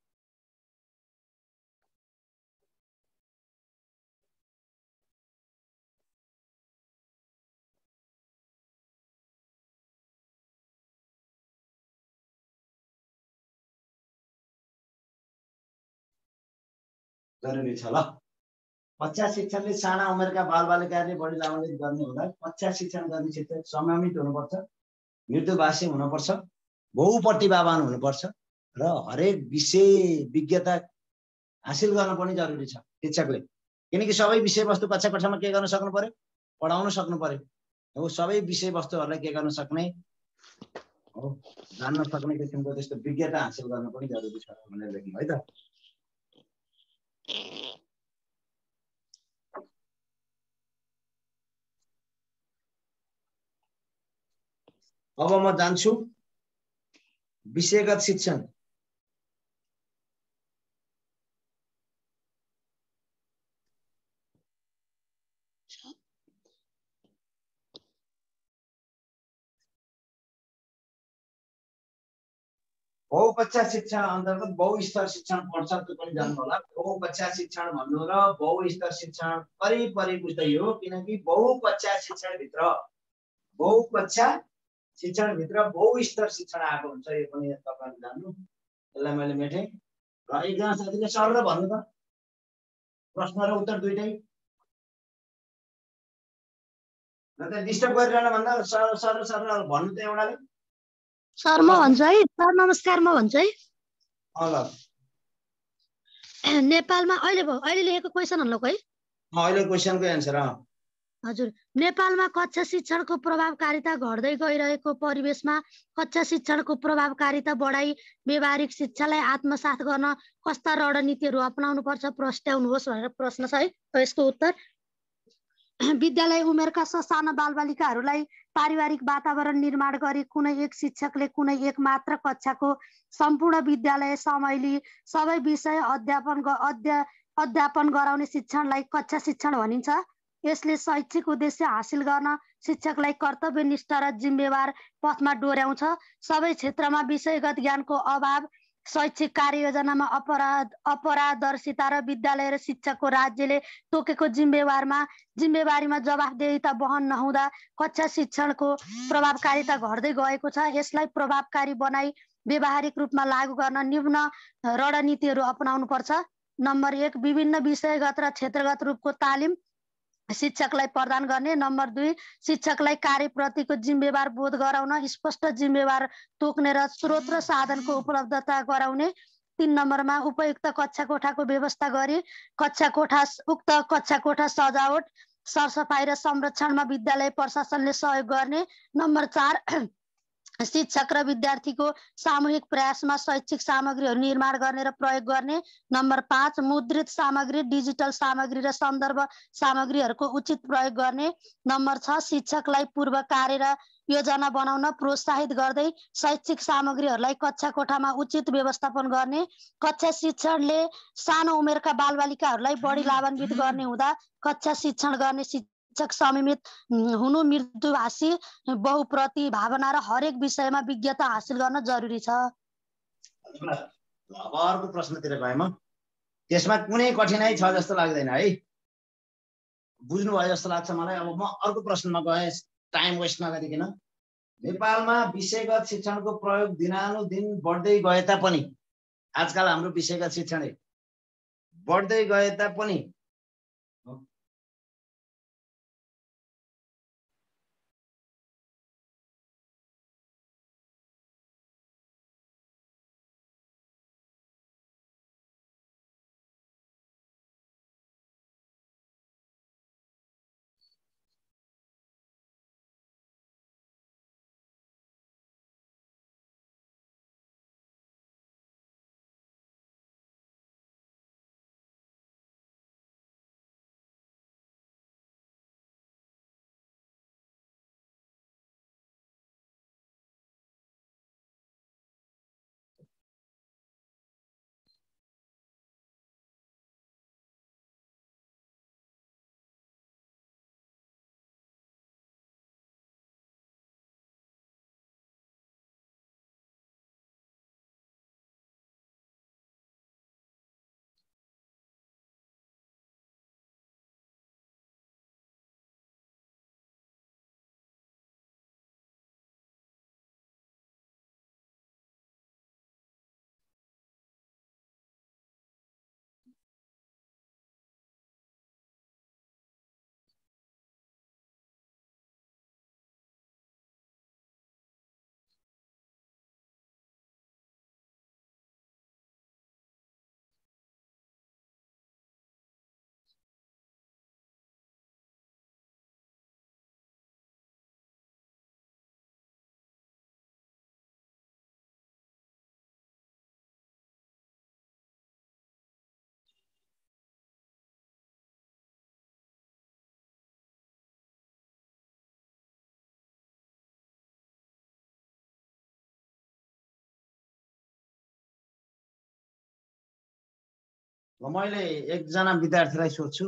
जरुरी छ। ल कक्षा शिक्षणले साना उमेरका बालबालिकाहरूले बढी लाभान्वित गर्ने हुँदा कक्षा शिक्षण गर्ने शिक्षक संयमित हुनुपर्छ, मृदुभाषी हुनुपर्छ, बहुप्रतिभावान हुनुपर्छ र हरेक विषय विज्ञता हासिल गर्न पनि जरुरी छ शिक्षकले। किनकि सबै विषयवस्तु कक्षा कोठामा के गर्न सक्नु पर्यो, पढाउन सक्नु पर्यो। हो सबै विषयवस्तुहरूलाई के गर्न सक्ने हो, जान्न सक्ने किसिमको त्यस्तो विज्ञता हासिल गर्न पनि जरुरी छ भनेर लेख्नु है त। अब म जान्छु विषयगत शिक्षण। बहुकक्षा शिक्षण अन्तर्गत बहुस्तर शिक्षण पर्छ, त्यो पनि जान्नु होला। बहुकक्षा शिक्षण भन्नु र बहुस्तर शिक्षण करिब करिब उस्तै हो, किनकि बहुकक्षा शिक्षणभित्र बहुस्तर शिक्षण आएको हुन्छ। यो पनि तपाईहरुले जान्नु। यसलाई मैले मेटेँ र एकजना साथीले सर र भन्नु त प्रश्न र उत्तर दुईटै न त डिस्टर्ब गरिरहन भन्दा सर भन्नु त एउटाले। सर म भन्छु है। सर नमस्कार, म भन्छु है। ल नेपालमा अहिले लेखेको क्वेशन हल्लो है। अहिले क्वेशनको एन्सर हजुर। नेपालमा कक्षा शिक्षणको प्रभावकारिता घट्दै गइरहेको परिवेशमा कक्षा शिक्षणको प्रभावकारिता बढाई व्यावहारिक शिक्षालाई आत्मसात गर्न कस्ता रणनीतिहरू अपनाउनु पर्छ प्रस्ट्याउनुहोस् भनेर प्रश्न छ है। यसको उत्तर विद्यालय उमेरका ससाना बालबालिकाहरूलाई पारिवारिक वातावरण निर्माण गरी कुनै एक शिक्षकले कुनै एक मात्र कक्षाको सम्पूर्ण विद्यालय सम्हाली सबै विषय अध्यापन गराउने शिक्षणलाई कक्षा शिक्षण भनिन्छ। यसले शैक्षिक उद्देश्य हासिल गर्न शिक्षकलाई कर्तव्यनिष्ठ र जिम्मेवार पथमा डोर्याउँछ। सबै क्षेत्रमा विषयगत ज्ञानको अभाव, शैक्षिक कार्ययोजनामा अपरादर्शिता र विद्यालय र शिक्षकको राज्यले तोकेको जिम्मेवारीमा जवाफदेहिता वहन नहुँदा कक्षा शिक्षणको प्रभावकारिता घट्दै गएको छ। यसलाई प्रभावकारी बनाई व्यावहारिक रूपमा लागू गर्न निम्न रणनीतिहरू अपनाउनुपर्छ। नम्बर 1, विभिन्न विषयगत र क्षेत्रगत रूपको तालिम शिक्षकलाई प्रदान गर्ने। नम्बर 2, शिक्षकलाई कार्यप्रतिको जिम्मेवार बोध गराउन स्पष्ट जिम्मेवार तोक्ने र स्रोत र साधनको उपलब्धता गराउने। 3 नम्बरमा उपयुक्त कक्षा कोठाको व्यवस्था गरी उक्त कक्षा कोठा सजावट, सरसफाई र संरक्षणमा विद्यालय प्रशासनले सहयोग गर्ने। नम्बर 4, शिक्षक र विद्यार्थीको सामूहिक प्रयासमा शैक्षिक सामग्रीहरू निर्माण गर्ने र प्रयोग गर्ने। नम्बर 5, मुद्रित सामग्री, डिजिटल सामग्री र सन्दर्भ सामग्रीहरूको उचित प्रयोग गर्ने। नम्बर 6, शिक्षकलाई पूर्व कार्य र योजना बनाउन प्रोत्साहित गर्दै शैक्षिक सामग्रीहरूलाई कक्षा कोठामा उचित व्यवस्थापन गर्ने। कक्षा शिक्षणले सानो उमेरका बालबालिकाहरूलाई बढी लाभान्वित गर्ने हुँदा कक्षा शिक्षण गर्ने शिक्षक संयमित हुनु, मृदुभाषी, बहुप्रतिभावना र हरेक विषयमा विज्ञता हासिल गर्न जरुरी छ। अब अर्को प्रश्नतिर गएँ म। त्यसमा कुनै कठिनाइ छ जस्तो लाग्दैन है, बुझ्नुभयो जस्तो लाग्छ मलाई। अब म अर्को प्रश्नमा गएँ टाइम वेस्ट नगरिकन। नेपालमा विषयगत शिक्षणको प्रयोग दिनानुदिन बढ्दै गए तापनि, आजकल हाम्रो विषयगत शिक्षण बढ्दै गए तापनि मैले एकजना विद्यार्थीलाई सोध्छु,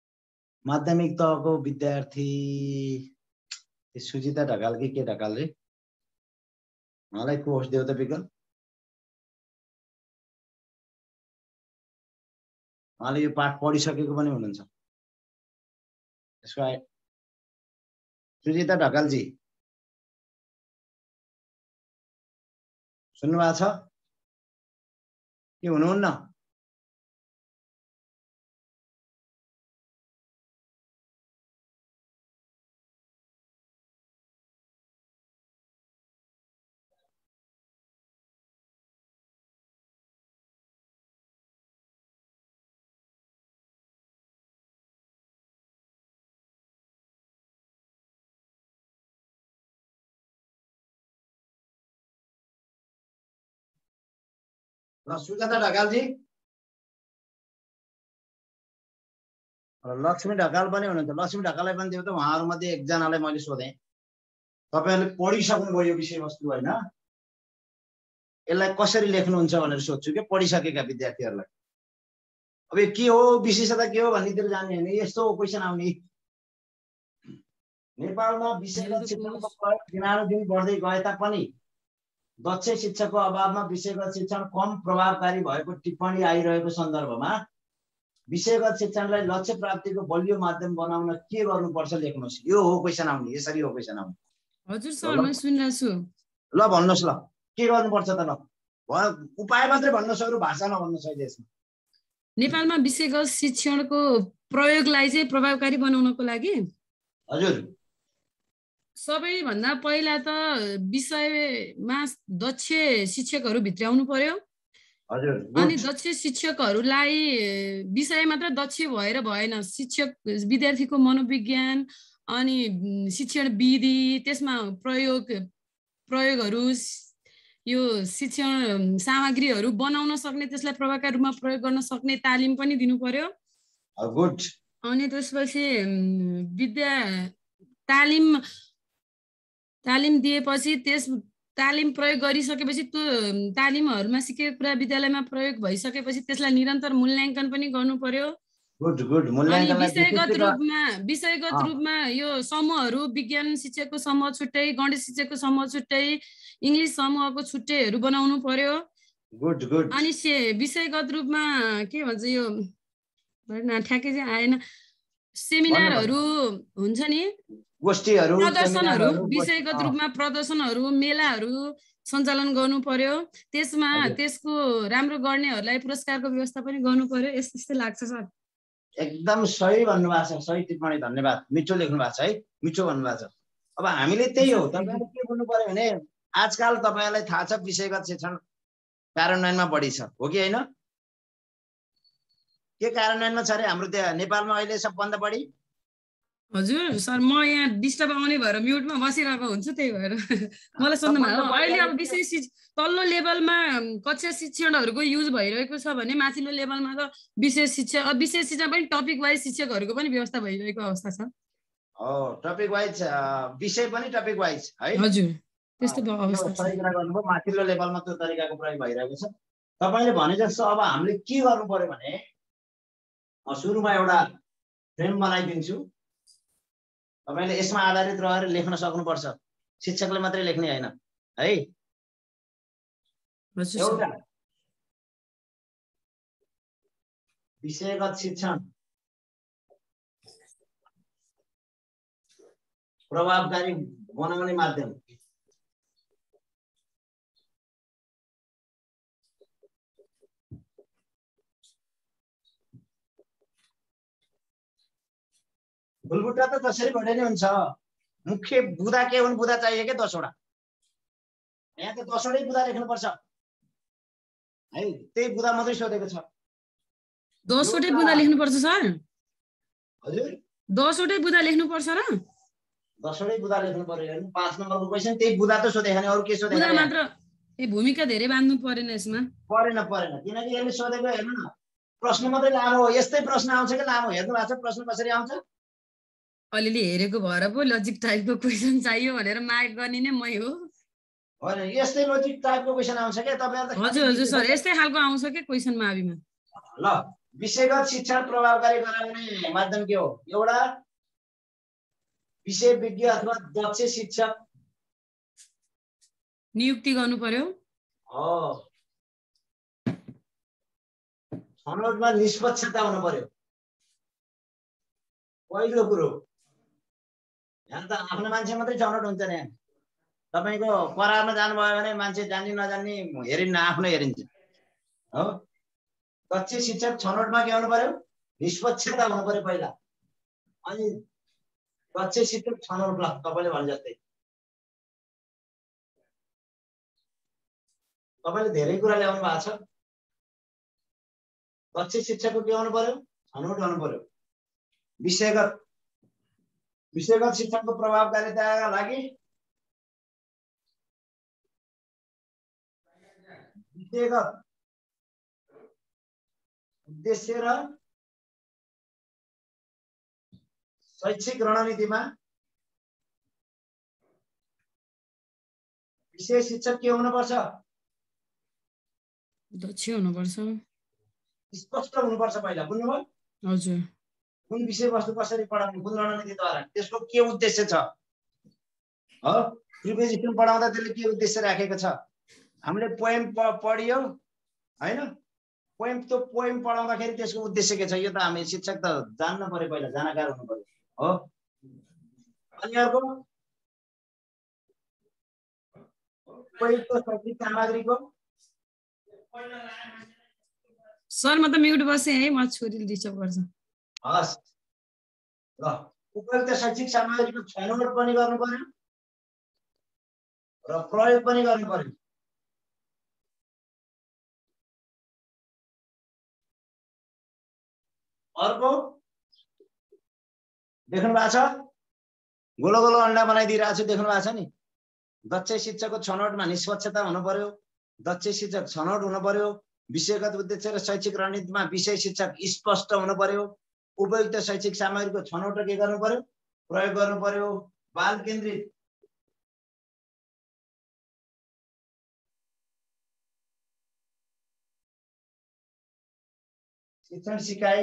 माध्यमिक तहको विद्यार्थी सुजिता ढकाल कि के ढकाल रे, मलाई कोर्स देऊ त विकल। उहाँले यो पाठ पढिसकेको पनि हुनुहुन्छ। सुजिता ढकालजी सुन्नु भएको छ कि हुनुहुन्न? सुजाता ढकालजी र लक्ष्मी ढकाल पनि हुनुहुन्छ। लक्ष्मी ढकाललाई पनि दिउँ त। उहाँहरूमध्ये एकजनालाई मैले सोधेँ, तपाईँहरूले पढिसक्नुभयो यो विषयवस्तु होइन, यसलाई कसरी लेख्नुहुन्छ भनेर सोध्छु कि पढिसकेका विद्यार्थीहरूलाई। अब यो के हो, विशेषता के हो भन्नेतिर जाने होइन, यस्तो क्वेसन आउने नेपालमा विषयगत शिक्षणको प्रयोग दिनानुदिन बढ्दै गए तापनि दक्ष शिक्षकको अभावमा विषयगत शिक्षण कम प्रभावकारी भएको टिप्पणी आइरहेको सन्दर्भमा विषयगत शिक्षणलाई लक्ष्य प्राप्तिको बलियो माध्यम बनाउन के गर्नुपर्छ लेख्नुहोस्। यो हो क्वेसन आउने, यसरी हो क्वेसन आउने। हजुर सर म सुनिरहेको छु। ल भन्नुहोस्, ल के गर्नुपर्छ त? ल उपाय मात्रै भन्नुहोस्, अरू भाषा नभन्नुहोस् अहिले यसमा। नेपालमा विषयगत शिक्षणको प्रयोगलाई चाहिँ प्रभावकारी बनाउनको लागि हजुर सबैभन्दा पहिला त विषयमा दक्ष शिक्षकहरू भित्राउनु पर्यो। हजुर अनि दक्ष शिक्षकहरूलाई विषय मात्र दक्ष भएर भएन, शिक्षक विद्यार्थीको मनोविज्ञान अनि शिक्षण विधि, त्यसमा प्रयोगहरू, यो शिक्षण सामग्रीहरू बनाउन सक्ने, त्यसलाई प्रभावकारी रूपमा प्रयोग गर्न सक्ने तालिम पनि दिनु पर्यो। गुड। अनि त्यसपछि तालिम दिएपछि त्यस तालिम प्रयोग गरिसकेपछि त्यो तालिमहरूमा सिकेको कुरा विद्यालयमा प्रयोग भइसकेपछि त्यसलाई निरन्तर मूल्याङ्कन पनि गर्नु पर्यो। Good good. अनि विषयगत रूपमा यो समूहहरू, विज्ञान शिक्षकको समूह छुट्टै, गणित शिक्षकको समूह छुट्टै, इङ्ग्लिस समूहको छुट्टैहरू बनाउनु पर्यो। Good good. अनि विषयगत रूपमा के भन्छ, यो ठ्याक्कै चाहिँ आएन, सेमिनारहरू हुन्छ नि, गोष्ठीहरू, प्रदर्शनहरू, विषयगत रूपमा प्रदर्शनहरू, मेलाहरू सञ्चालन गर्नु पर्यो। त्यसमा त्यसको राम्रो गर्नेहरूलाई पुरस्कारको व्यवस्था पनि गर्नु पर्यो। यस्तो लाग्छ सर। एकदम सही भन्नुभएको छ, सही टिप्पणी, धन्यवाद। मिठो लेख्नु भएको छ है, मिठो भन्नुभएको छ। अब हामीले त्यही हो, तपाईँले के भन्नु पर्यो भने आजकल तपाईँलाई थाहा छ विषयगत शिक्षण कार्यान्वयनमा बढी छ, हो कि होइन? के कार्यान्वयनमा छ अरे हाम्रो त्यहाँ नेपालमा अहिले सबभन्दा बढी? हजुर सर, म यहाँ डिस्टर्ब आउने भएर म्युटमा बसिरहेको हुन्छु, त्यही भएर मलाई सोध्नु भयो। अहिले अब तल्लो लेभलमा कक्षा शिक्षणहरूको युज भइरहेको छ भने माथिल्लो लेभलमा त विशेष शिक्षा पनि टपिक वाइज शिक्षकहरूको पनि व्यवस्था भइरहेको अवस्था छ। हो, टपिक वाइज विषय पनि टपिक वाइज है। हजुर त्यस्तो अवस्था छ। सही कुरा गर्नुभयो, माथिल्लो लेभलमा त्यो तरिकाको प्रयोग भइरहेको छ। तपाईँले भने जस्तो अब हामीले के गर्नु पर्यो भने सुरुमा एउटा फ्रेम बनाइदिन्छु, तपाईँले यसमा आधारित रहेर लेख्न सक्नुपर्छ। शिक्षकले मात्रै लेख्ने होइन है। एउटा विषयगत शिक्षण प्रभावकारी बनाउने माध्यम। फुलबुट्टा त जसरी भने नि हुन्छ। मुख्य बुदा के हुन्? बुदा चाहियो क्या 10वटा। यहाँ त 10वटै बुदा लेख्नुपर्छ है। त्यही बुदा मात्रै सोधेको छ। 10वटै बुदा लेख्नुपर्छ सर? हजुर 10वटै बुदा लेख्नुपर्छ र? 10वटै बुदा लेख्नु पर्यो। 5 नम्बरको क्वेशन त्यही बुदा त सोधेको नि, अरू के सोधेको? बुदा मात्र। ए भूमिका धेरै बाँध्नु परेन यसमा? परेन किनकि यसले सोधेको हेर्नु न, प्रश्न मात्रै लामो हो। यस्तै प्रश्न आउँछ कि लामो? हेर्नु भएको छ प्रश्न कसरी आउँछ? अलिअलि हेरेको भएर पो लजिक टाइपको क्वेसन चाहियो भनेर माग गर्ने नै मै हो। होइन, यस्तै लजिक टाइपको क्वेसन आउँछ क्या तपाईहरु? हजुर सर, यस्तै खालको आउँछ के क्वेसन माविमा। ल, विषयगत शिक्षण प्रभावकारी गराउने माध्यम के हो? एउटा विषय विज्ञ अथवा दक्ष शिक्षक नियुक्ति गर्नु पर्यो। छनौटमा निष्पक्षता हुनु पर्यो। पहिलो कुरो, यहाँ त आफ्नो मान्छे मात्रै छनौट हुन्छ नि। तपाईको परारमा जानुभयो भने मान्छे जान्ने नजान्ने हेरिन्न, आफ्नो हेरिन्छ हो। दक्ष शिक्षक छनौटमा के हुनु पर्यो? निष्पक्षता हुनु पर्यो पहिला। अनि दक्ष शिक्षक छनौट, ल तपाईले भने जस्तै तपाईले धेरै कुरा ल्याउनु भएको छ। दक्ष शिक्षकको के हुनु पर्यो? छनौट हुनु पर्यो। विषयगत शिक्षणको प्रभावकारिताका लागि विषयगत उद्देश्य र शैक्षिक रणनीतिमा विषय शिक्षक के हुनुपर्छ? दक्ष हुनुपर्छ, स्पष्ट हुनुपर्छ पहिला। बुझ्नुभयो? हजुर। कुन विषयवस्तु कसरी पढाउने कुन रणनीतिद्वारा त्यसको के उद्देश्य छ हो प्रिपोजिसन पढाउँदा त्यसले के उद्देश्य राखेको छ हामीले पोएम पढियो हैन पोएम पढाउँदाखेरि त्यसको उद्देश्य के छ यो त हामी शिक्षक त जान्न पर्यो पहिला जानकार हुनु पर्यो हो अनि अर्को उपयुक्त शैक्षिक सामग्रीको सर म त म्युट बसेँ है म छोरीले डिस्टर्ब गर्छ हस् ल उपयुक्त शैक्षिक सामग्रीको छनौट पनि गर्नु पर्यो र प्रयोग पनि गर्नु पर्यो अर्को देख्नु भएको छ गोलो गोलो अन्डा बनाइदिइरहेको छु देख्नु भएको छ नि दक्ष शिक्षकको छनौटमा निष्पक्षता हुनु पर्यो दक्ष शिक्षक छनौट हुनु पर्यो विषयगत उद्देश्य र शैक्षिक रणनीतिमा विषय शिक्षक स्पष्ट हुनु पर्यो उपयुक्त शैक्षिक सामग्रीको छनौट के गर्नु पर्यो प्रयोग गर्नु पर्यो बाल केन्द्रित शिक्षण सिकाइ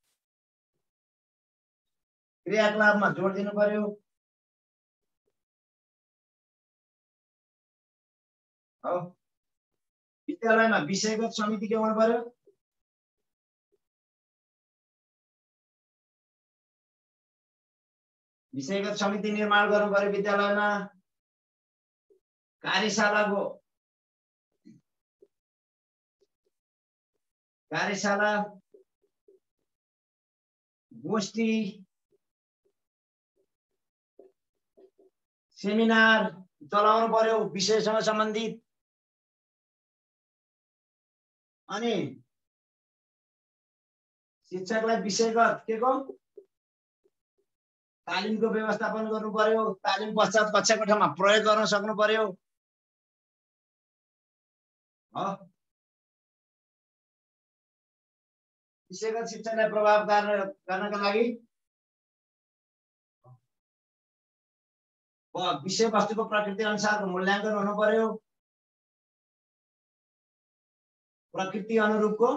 क्रियाकलापमा जोड दिनु पर्यो हो विद्यालयमा विषयगत समिति के हुनु पर्यो विषयगत समिति निर्माण गर्नु पर्यो विद्यालयमा कार्यशाला गोष्ठी सेमिनार चलाउनु पर्यो विषयसँग सम्बन्धित अनि शिक्षकलाई विषयगत के को तालिमको व्यवस्थापन गर्नु पर्यो तालिम पश्चात कक्षा कोठामा प्रयोग गर्न सक्नु पर्यो विषयगत शिक्षालाई प्रभावकारी गर्नका लागि विषय वस्तुको प्रकृति अनुसारको मूल्याङ्कन हुनु पर्यो प्रकृति अनुरूपको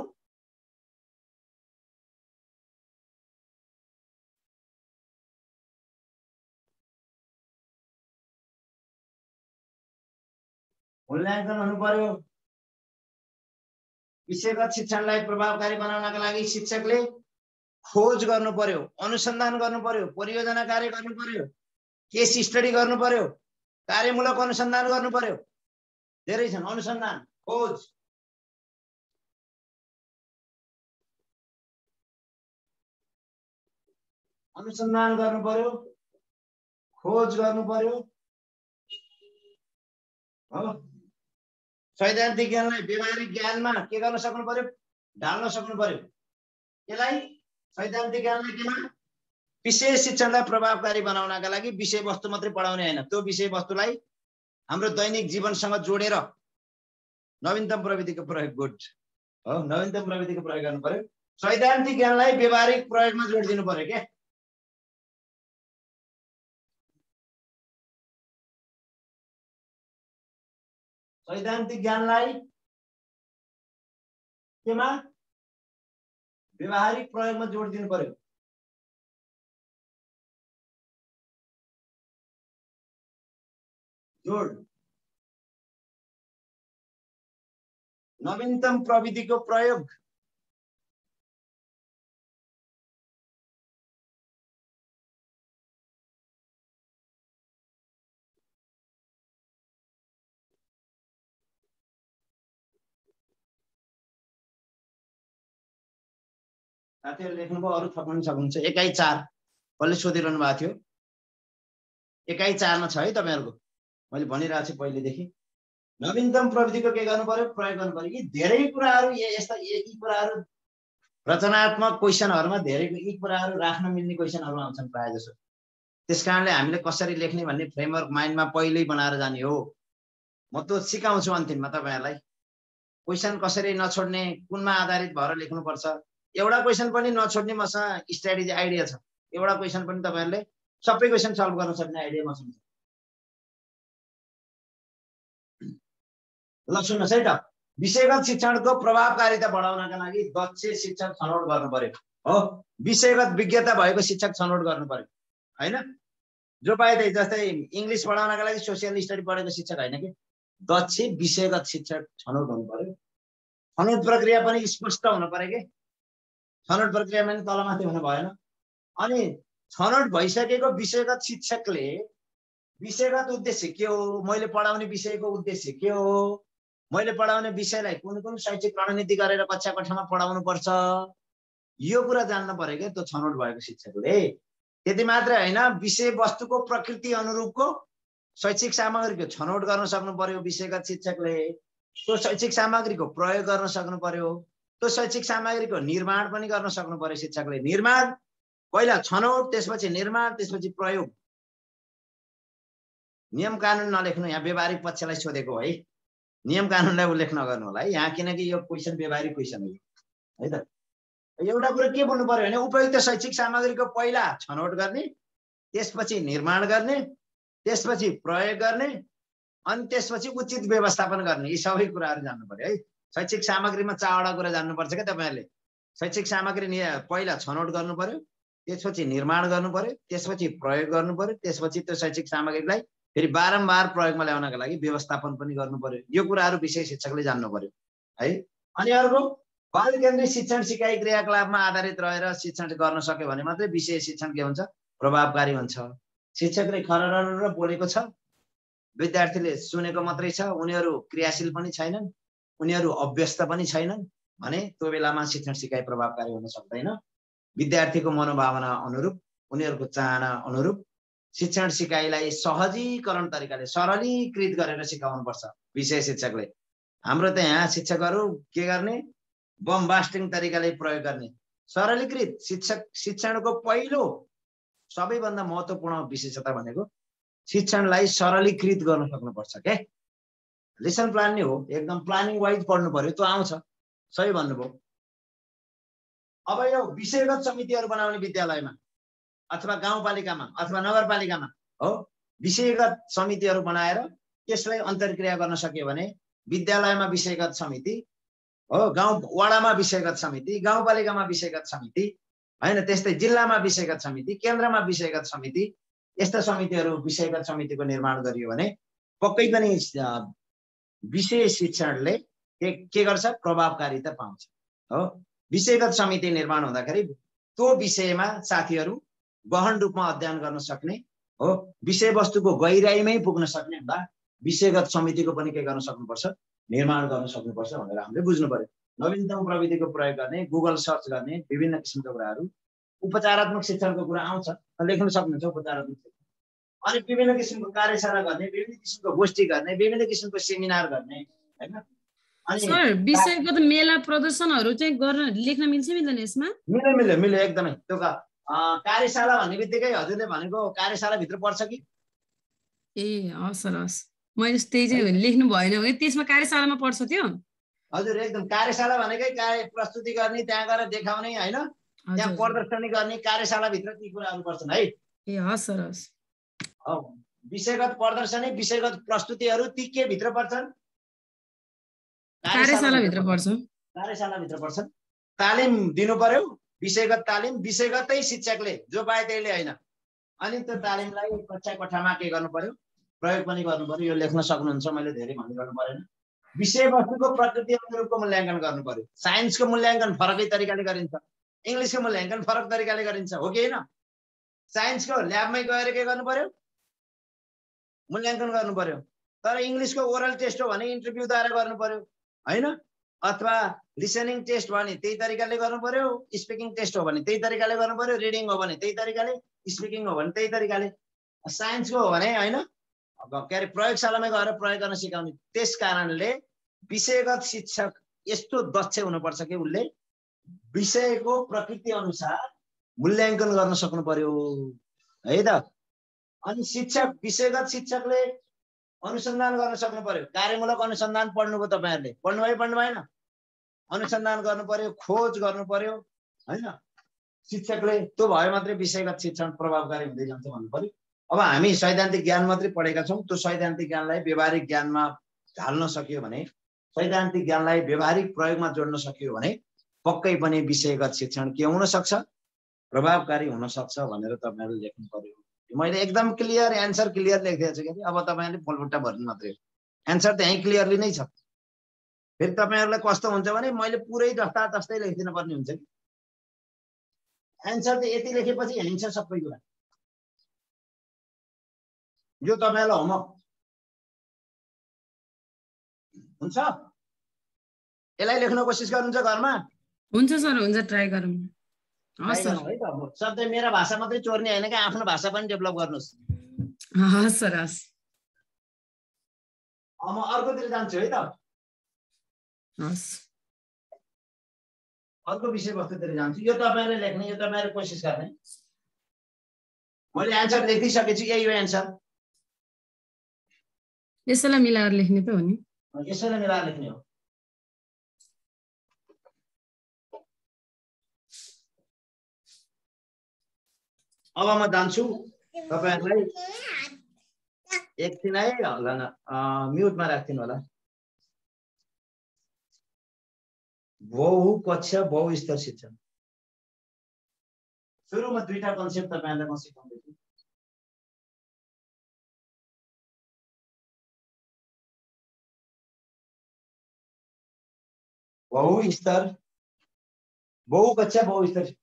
मूल्याङ्कन हुनु पर्यो विषयगत शिक्षणलाई प्रभावकारी बनाउनका लागि शिक्षकले खोज गर्नु पर्यो अनुसन्धान गर्नु पर्यो परियोजना कार्य गर्नु पर्यो केस स्टडी गर्नु पर्यो कार्यमूलक अनुसन्धान गर्नु पर्यो धेरै छन् अनुसन्धान खोज अनुसन्धान गर्नु पर्यो खोज गर्नु पर्यो हो सैद्धान्तिक ज्ञानलाई व्यवहारिक ज्ञानमा के गर्न सक्नु पर्यो ढाल्न सक्नु पर्यो यसलाई सैद्धान्तिक ज्ञानलाई केमा विषय शिक्षणलाई प्रभावकारी बनाउनका लागि विषय वस्तु मात्रै पढाउने हैन त्यो विषय वस्तुलाई हाम्रो दैनिक जीवनसँग जोडेर नवीनतम प्रविधिको प्रयोग गुड हो नवीनतम प्रविधिको प्रयोग गर्नु पर्यो सैद्धान्तिक ज्ञानलाई व्यवहारिक प्रयोगमा जोड दिनु पर्यो के सैद्धान्तिक ज्ञानलाई केमा व्यवहारिक प्रयोगमा जोड दिनु पर्यो जोड नवीनतम प्रविधिको प्रयोग साथीहरु लेख्नुभयो अरु थप्न सक्नुहुन्छ एकाइ 4 कसले सोधिरहनु भएको थियो एकाइ 4 मा छ है तपाईहरुको मैले भनिरहेको छु पहिलेदेखि नवीनतम प्रविधिको के गर्नु पर्यो प्रयोग गर्नु पर्यो यी धेरै कुराहरु यस्ता यी कुराहरु रचनात्मक क्वेशनहरुमा धेरै यी कुराहरु राख्न मिल्ने क्वेशनहरु आउँछन् प्राय जसो त्यसकारणले हामीले कसरी लेख्ने भन्ने फ्रेमवर्क माइन्डमा पहिल्यै बनाएर जाने हो म त सिकाउँछु अन्तिममा तपाईहरुलाई क्वेशन कसरी नछोड्ने कुनमा आधारित भएर लेख्नु पर्छ एउटा क्वेशन पनि नछोड्ने मसँग स्ट्र्याटेजी आइडिया छ एउटा क्वेशन पनि तपाईहरुले सबै क्वेशन सल्भ गर्न सक्ने आइडिया मसँग छ ल सुन्नुस् है त विषयगत शिक्षणको प्रभावकारिता बढाउनका लागि दक्ष शिक्षक छनौट गर्नु पर्यो हो विषयगत विज्ञता भएको शिक्षक छनौट गर्नु पर्यो हैन जो पाए त्यही जस्तै इंग्लिश पढाउनका लागि सोशल स्टडी पढेको शिक्षक हैन कि दक्ष विषयगत शिक्षक छनौट हुनु पर्यो छनौट प्रक्रिया पनि स्पष्ट हुनु पर्यो कि छनौट प्रक्रिया पनि तलमाथि हुनु भएन अनि छनौट भइसकेको विषयगत शिक्षकले विषयगत उद्देश्य के हो मैले पढाउने विषयको उद्देश्य के हो मैले पढाउने विषयलाई कुन कुन शैक्षिक रणनीति गरेर कक्षा कोठामा पढाउनु पर्छ यो कुरा जान्न पर्यो के त्यो छनौट भएको शिक्षकले त्यति मात्र हैन विषय वस्तुको प्रकृति अनुरूपको शैक्षिक सामग्रीको छनौट गर्न सक्नु पर्यो विषयगत शिक्षकले त्यो शैक्षिक सामग्रीको प्रयोग गर्न सक्नु पर्यो त्यो शैक्षिक सामग्रीको निर्माण पनि गर्न सक्नु पर्यो शिक्षकले निर्माण पहिला छनौट त्यसपछि निर्माण त्यसपछि प्रयोग नियम कानुन नलेख्नु यहाँ व्यवहारिक पक्षलाई सोधेको है नियम कानुनलाई उल्लेख नगर्नु होला है यहाँ किनकि यो क्वेशन व्यवहारिक क्वेशन हो है त एउटा कुरा के भन्नु पर्यो भने उपयुक्त शैक्षिक सामग्रीको पहिला छनौट गर्ने त्यसपछि निर्माण गर्ने त्यसपछि प्रयोग गर्ने अनि त्यसपछि उचित व्यवस्थापन गर्ने यी सबै कुराहरु जान्नु पर्यो है शैक्षिक सामग्रीमा चारवटा कुरा जान्नुपर्छ के तपाईहरुले शैक्षिक सामग्री पहिला छनौट गर्नु पर्यो त्यसपछि निर्माण गर्नु पर्यो त्यसपछि प्रयोग गर्नु पर्यो त्यसपछि त्यो शैक्षिक सामग्रीलाई फेरि बारम्बार प्रयोगमा ल्याउनका लागि व्यवस्थापन पनि गर्नु पर्यो यो कुराहरु विषय शिक्षकले जान्नु पर्यो है अनि अर्को बाल केन्द्रित शिक्षण सिकाइ क्रियाकलापमा आधारित रहेर शिक्षण गर्न सक्यो भने मात्रै विषय शिक्षण के हुन्छ प्रभावकारी हुन्छ शिक्षकले खरर बोलेको छ विद्यार्थीले सुनेको मात्रै छ उनीहरु क्रियाशील पनि छैनन् उनीहरु अभ्यस्त पनि छैनन् भने त्यो बेलामा शिक्षण सिकाइ प्रभावकारी हुन सक्दैन विद्यार्थीको मनोभावना अनुरूप उनीहरुको चाहना अनुरूप शिक्षण सिकाइलाई सहजीकरण तरिकाले सरलीकृत गरेर सिकाउनु पर्छ विषय शिक्षकले हाम्रो त यहाँ शिक्षकहरु के गर्ने बमबास्टिङ तरिकाले प्रयोग गर्ने सरलीकृत शिक्षणको पहिलो सबैभन्दा महत्त्वपूर्ण विशेषता भनेको शिक्षणलाई सरलीकृत गर्न सक्नुपर्छ के लेसन प्लान नै हो एकदम प्लानिङ वाइज पढ्नु पर्यो त्यो आउँछ सही भन्नुभयो अब यो विषयगत समितिहरु बनाउने विद्यालयमा अथवा गाउँपालिकामा अथवा नगरपालिकामा हो विषयगत समितिहरु बनाएर त्यसलाई अन्तर्क्रिया गर्न सक्यो भने विद्यालयमा विषयगत समिति हो गाउँ वडामा विषयगत समिति गाउँपालिकामा विषयगत समिति हैन त्यस्तै जिल्लामा विषयगत समिति केन्द्रमा विषयगत समिति यस्ता समितिहरु विषयगत समितिको निर्माण गरियो भने पक्कै पनि विषय शिक्षणले के गर्छ प्रभावकारिता पाउँछ हो विषयगत समिति निर्माण हुँदाखेरि त्यो विषयमा साथीहरु गहन रूपमा अध्ययन गर्न सक्ने हो विषयवस्तुको गहिराइमै पुग्न सक्ने हुँदा विषयगत समितिको पनि के गर्न सक्नुपर्छ निर्माण गर्न सक्नुपर्छ भनेर हामीले बुझ्नु पर्यो नवीनतम प्रविधिको प्रयोग गर्ने गुगल सर्च गर्ने विभिन्न किसिमका कुराहरु उपचारात्मक शिक्षणको कुरा आउँछ लेख्न सक्नुहुन्छ उपचारात्मक शिक्षण अनि विभिन्न किसिमको कार्यशाला गर्ने विभिन्न किसिमको गोष्ठी गर्ने विभिन्न किसिमको सेमिनार गर्ने हैन अनि सर विषयगत मेला प्रदर्शनहरु चाहिँ गर्न लेख्न मिल्छ मिल्दैन यसमा मिल्यो एकदमै त्यो कार्यशाला भन्ने बित्तिकै हजुरले भनेको कार्यशाला भित्र पर्छ कि ए हस् सर हस् मैले त्यही चाहिँ लेख्नु भएन भने त्यसमा कार्यशालामा पर्छ त्यो हजुर एकदम कार्यशाला भनेकै कार्य प्रस्तुति गर्ने त्यहाँ गएर देखाउने हैन त्यहाँ प्रदर्शनी गर्ने कार्यशाला भित्र ती कुराहरु पर्छन् है ए हस् सर हस् विषयगत प्रदर्शनी विषयगत प्रस्तुतिहरु ती के भित्र पर्छन् कार्यशाला भित्र पर्छन् तालिम दिनु पर्यो विषयगत तालिम विषयगतै शिक्षकले जो पाए त्यसले हैन अनि त्यो तालिमलाई कक्षा कोठामा के गर्नु पर्यो प्रयोग पनि गर्नु पर्यो यो लेख्न सक्नुहुन्छ मैले धेरै भनिरहनु परेन विषयवस्तुको प्रकृति अनुरूपको मूल्याङ्कन गर्नु पर्यो साइन्सको मूल्याङ्कन फरकै तरिकाले गरिन्छ इंग्लिशको मूल्याङ्कन फरक तरिकाले गरिन्छ हो कि हैन साइन्सको ल्याबमै गएर के गर्नु पर्यो मूल्याङ्कन गर्नु पर्यो तर इंग्लिशको ओरल टेस्ट हो भने इन्टरभ्यूद्वारा गर्नु पर्यो हैन अथवा लिसनिङ टेस्ट भने त्यही तरिकाले गर्नु पर्यो स्पिकिङ टेस्ट हो भने त्यही तरिकाले गर्नु पर्यो रिडिङ हो भने त्यही तरिकाले स्पिकिङ हो भने त्यही तरिकाले साइन्सको हो भने हैन के अरे प्रयोगशालामै गएर प्रयोग गर्न सिकाउने त्यस कारणले विषयगत शिक्षक यस्तो दक्ष हुनुपर्छ कि उनले विषयको प्रकृति अनुसार मूल्याङ्कन गर्न सक्नु पर्यो है त अनि शिक्षक विषयगत शिक्षकले अनुसन्धान गर्न सक्नु पर्यो कार्यमूलक अनुसन्धान पढ्नुभयो तपाईहरुले पढ्नु भएन अनुसन्धान गर्नु पर्यो खोज गर्नु पर्यो हैन शिक्षकले त्यो भए मात्रै विषयगत शिक्षण प्रभावकारी हुँदै जान्छ भन्नु पर्यो अब हामी सैद्धान्तिक ज्ञान मात्रै पढेका छौं त्यो सैद्धान्तिक ज्ञानलाई व्यावहारिक ज्ञानमा ढाल्न सकियो भने सैद्धान्तिक ज्ञानलाई व्यावहारिक प्रयोगमा जोड्न सकियो भने पक्कै पनि विषयगत शिक्षण के हुन सक्छ, प्रभावकारी हुन सक्छ भनेर तपाईहरुले लेख्नु पर्यो। मैले एकदम क्लियर एन्सर क्लियर लेखिदिएको छु के अब तपाईहरुले फलफुट्टा भर्नु मात्रै हो, एन्सर त यही क्लियरली नै छ। फेरि तपाईहरुलाई कस्तो हुन्छ भने मैले पुरै जस्ता जस्तै लेखिदिनु पर्ने हुन्छ कि एन्सर त यति लेखेपछि हिँड्छ सबै कुरा। यो तपाईहरुलाई होमवर्क हुन्छ, यसलाई लेख्न कोसिस गर्नुहुन्छ घरमा? हुन्छ सर, हुन्छ, ट्राई गरौँ। हस् सर, है त, सधैँ मेरो भाषा मात्रै चोर्ने होइन कि आफ्नो भाषा पनि डेभलप गर्नुहोस्। हस् सर, हस्। म अर्कोतिर जान्छु है त। हस्, अर्को विषयवस्तुतिर जान्छु। यो तपाईहरुले लेख्ने, यो तपाईहरु कोसिस गर्ने। मैले एन्सर लेखिसकेछु, यही हो एन्सर। यसैलाई मिलाएर लेख्ने त हो नि। यसैलाई मिलाएर लेख्ने हो। अब म जान्छु तपाईहरुलाई एकछिन है, होला न म्युटमा राख्दिनु होला। बहुकक्षा बहुस्तर शिक्षण सुरुमा दुईटा कन्सेप्ट तपाईहरुलाई म सिकाउँदैछु। बहुस्तर बहुकक्षा बहुस्तर शिक्षण।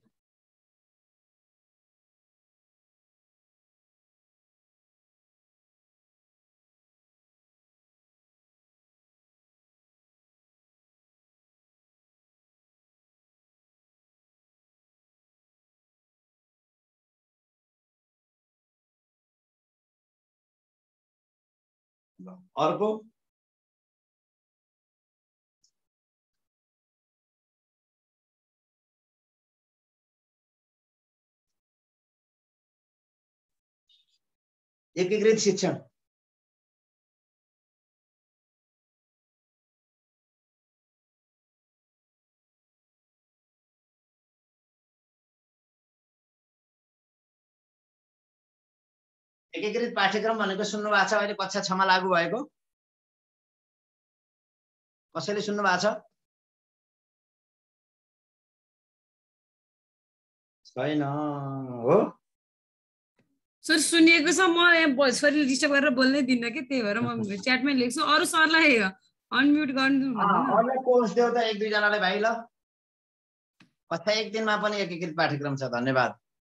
अर्को एकीकृत शिक्षण। एकीकृत पाठ्यक्रम भनेको सुन्नु भएको छ? अहिले कक्षा 6 मा लागू भएको कसैले सुन्नु भएको छ? छैन हो सर, सुनिएको छ। म यहाँ छोरीले डिस्टर्ब गरेर बोल्नै दिन्न कि, त्यही भएर म च्याटमै लेख्छु। अरू सरलाई अनम्युट गर्नु भन्दैन। अरूलाई कोर्स देऊ त एक दुई जनालाई भाइ ल। कक्षा 1 दिनमा पनि एकीकृत पाठ्यक्रम छ। धन्यवाद।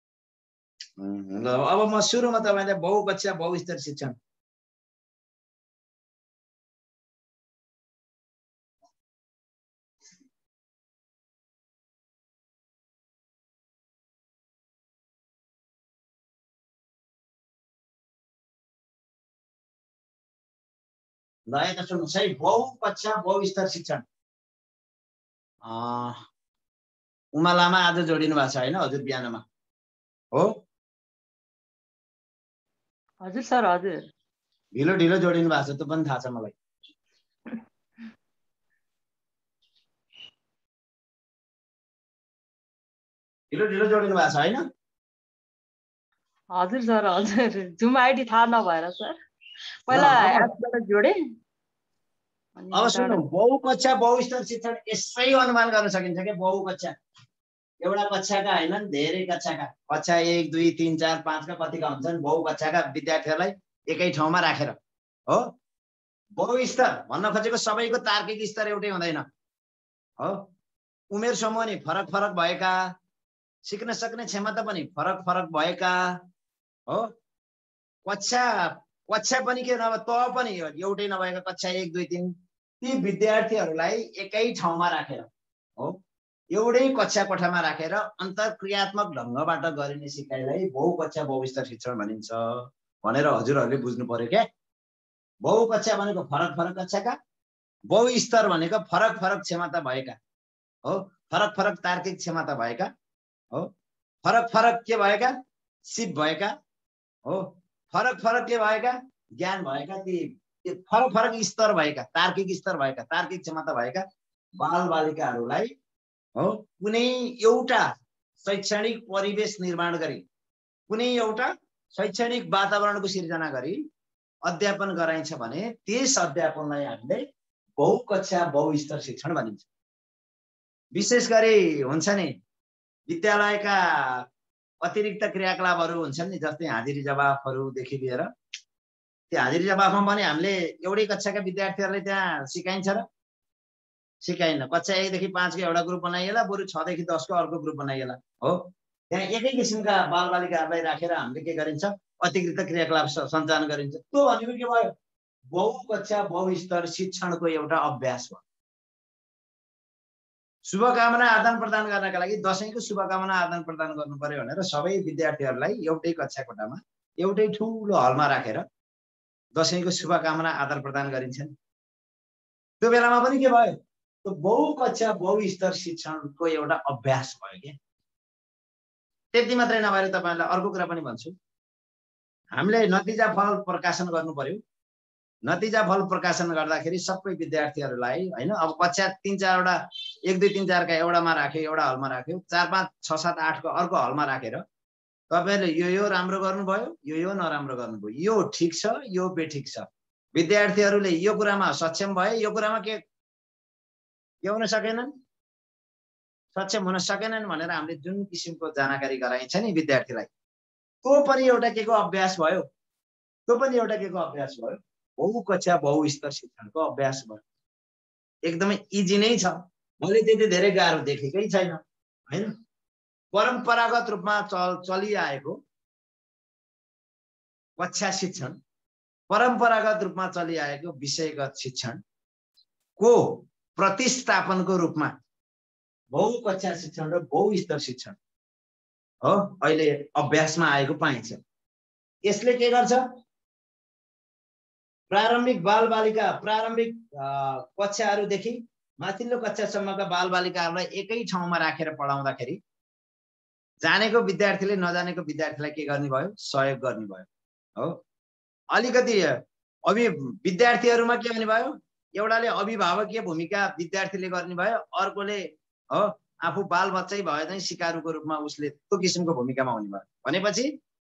ल अब म सुरुमा तपाईलाई बहुकक्षा बहुस्तर शिक्षण ल यता सुन्नुहोस् है। बहुकक्षा बहुस्तर शिक्षण उमा लामा आज जोडिनु भएको छ होइन हजुर बिहानमा हो? हजुर सर, हजुर। ढिलो ढिलो जोडिनु भएको छ, त्यो पनि थाहा छ मलाई। ढिलो ढिलो जोडिनु भएको छ होइन? हजुर सर, हजुर। जुम आइडी थाहा नभएर सर पहिला एपबाट जोडे। अब सुन्नु, बहुकक्षा बहुस्तर शिक्षण यसै अनुमान गर्न सकिन्छ कि बहुकक्षा एउटा कक्षाका हैनन्, धेरै कक्षाका, कक्षा 1 2 3 4 5 का कतिका हुन्छन् बहुकक्षाका विद्यार्थीहरूलाई एकै ठाउँमा राखेर हो। बहुस्तर भन्न खोजेको सबैको तार्किक स्तर एउटै हुँदैन हो। उमेर समूह नि फरक फरक भएका, सिक्न सक्ने क्षमता पनि फरक फरक भएका हो। कक्षा पनि के नभए तह पनि एउटै नभएका कक्षा 1 2 3 ती विद्यार्थीहरूलाई एकै ठाउँमा राखेर हो, एउटै कक्षा कोठामा राखेर अन्तरक्रियात्मक ढङ्गबाट गरिने सिकाइलाई बहुकक्षा बहुस्तर शिक्षण भनिन्छ भनेर हजुरहरूले बुझ्नु पर्यो क्या। बहुकक्षा भनेको फरक फरक कक्षाका, बहुस्तर भनेको फरक फरक क्षमता भएका हो, फरक फरक तार्किक क्षमता भएका हो, फरक फरक के भएका सिप भएका हो, फरक फरक के भएका ज्ञान भएका, ती फरक फरक स्तर भएका, तार्किक स्तर भएका, तार्किक क्षमता भएका बालबालिकाहरूलाई हो कुनै एउटा शैक्षणिक परिवेश निर्माण गरी, कुनै एउटा शैक्षणिक वातावरणको सिर्जना गरी अध्यापन गराइन्छ भने त्यस अध्यापनलाई हामीले बहुकक्षा बहुस्तर शिक्षण भनिन्छ। विशेष गरी हुन्छ नि विद्यालयका अतिरिक्त क्रियाकलापहरू हुन्छन् नि, जस्तै हाजिरी जवाफहरूदेखि लिएर त्यो हाजिरी जवाफमा पनि हामीले एउटै कक्षाका विद्यार्थीहरूले त्यहाँ सिकाइन्छ र सिकाइन्न। कक्षा 1 देखि 5 को एउटा ग्रुप बनाइएला, बरु 6 देखि 10 को अर्को ग्रुप बनाइएला हो। त्यहाँ एकै किसिमका बालबालिकाहरूलाई राखेर हामीले के गरिन्छ, अतिरिक्त क्रियाकलाप सञ्चालन गरिन्छ। त्यो भनेको के भयो, बहुकक्षा बहुस्तर शिक्षणको एउटा अभ्यास हो। शुभकामना आदान प्रदान गर्नका लागि दशैंको शुभकामना आदान प्रदान गर्नु पर्यो भनेर सबै विद्यार्थीहरूलाई एउटै कक्षा कोठामा एउटै ठुलो हलमा राखेर दशैंको शुभकामना आदान प्रदान गरिन्छ। त्यो बेलामा पनि के भयो, त्यो बहुकक्षा बहुस्तर शिक्षणको एउटा अभ्यास भयो के। त्यति मात्रै नभएर तपाईहरुलाई अर्को कुरा पनि भन्छु, हामीले नतिजा फल प्रकाशन गर्नु पर्यो। नतिजा फल प्रकाशन गर्दाखेरि सबै विद्यार्थीहरूलाई हैन, अब कक्षा 3-4 वटा 1 2 3 4 का एउटामा राख्यो, एउटा हलमा राख्यो, 4 5 6 7 8 को अर्को हलमा राखेर तपाईहरुले यो राम्रो गर्नुभयो, यो नराम्रो गर्नुभयो, यो ठीक छ, यो बेठिक छ। विद्यार्थीहरूले यो कुरामा सक्षम भए, यो कुरामा के हुन सकेनन्, सक्षम हुन सकेनन् भनेर हामीले जुन किसिमको जानकारी गराइन्छ नि विद्यार्थीलाई, त्यो पनि एउटा के को अभ्यास भयो, त्यो पनि एउटा के को अभ्यास भयो, बहुकक्षा बहुस्तर शिक्षणको अभ्यास भयो। एकदमै इजी नै छ, मैले त्यति धेरै गाह्रो देखेकै छैन हैन। परम्परागत रूपमा चलिआएको कक्षा शिक्षण, परम्परागत रूपमा चलिआएको विषयगत शिक्षण को प्रतिस्थापनको रूपमा बहुकक्षा शिक्षण र बहुस्तर शिक्षण हो अहिले अभ्यासमा आएको पाइन्छ। यसले के गर्छ, प्रारम्भिक बालबालिका प्रारम्भिक कक्षाहरूदेखि माथिल्लो कक्षासम्मका बालबालिकाहरूलाई एकै ठाउँमा राखेर पढाउँदाखेरि जानेको विद्यार्थीले नजानेको विद्यार्थीलाई के गर्ने भयो, सहयोग गर्ने भयो हो। अलिकति विद्यार्थीहरूमा के हुने भयो, एउटाले अभिभावकीय भूमिका विद्यार्थीले गर्ने भयो, अर्कोले हो आफू बाल बच्चै भए चाहिँ सिकारुको रूपमा उसले त्यो किसिमको भूमिकामा हुने भयो। भनेपछि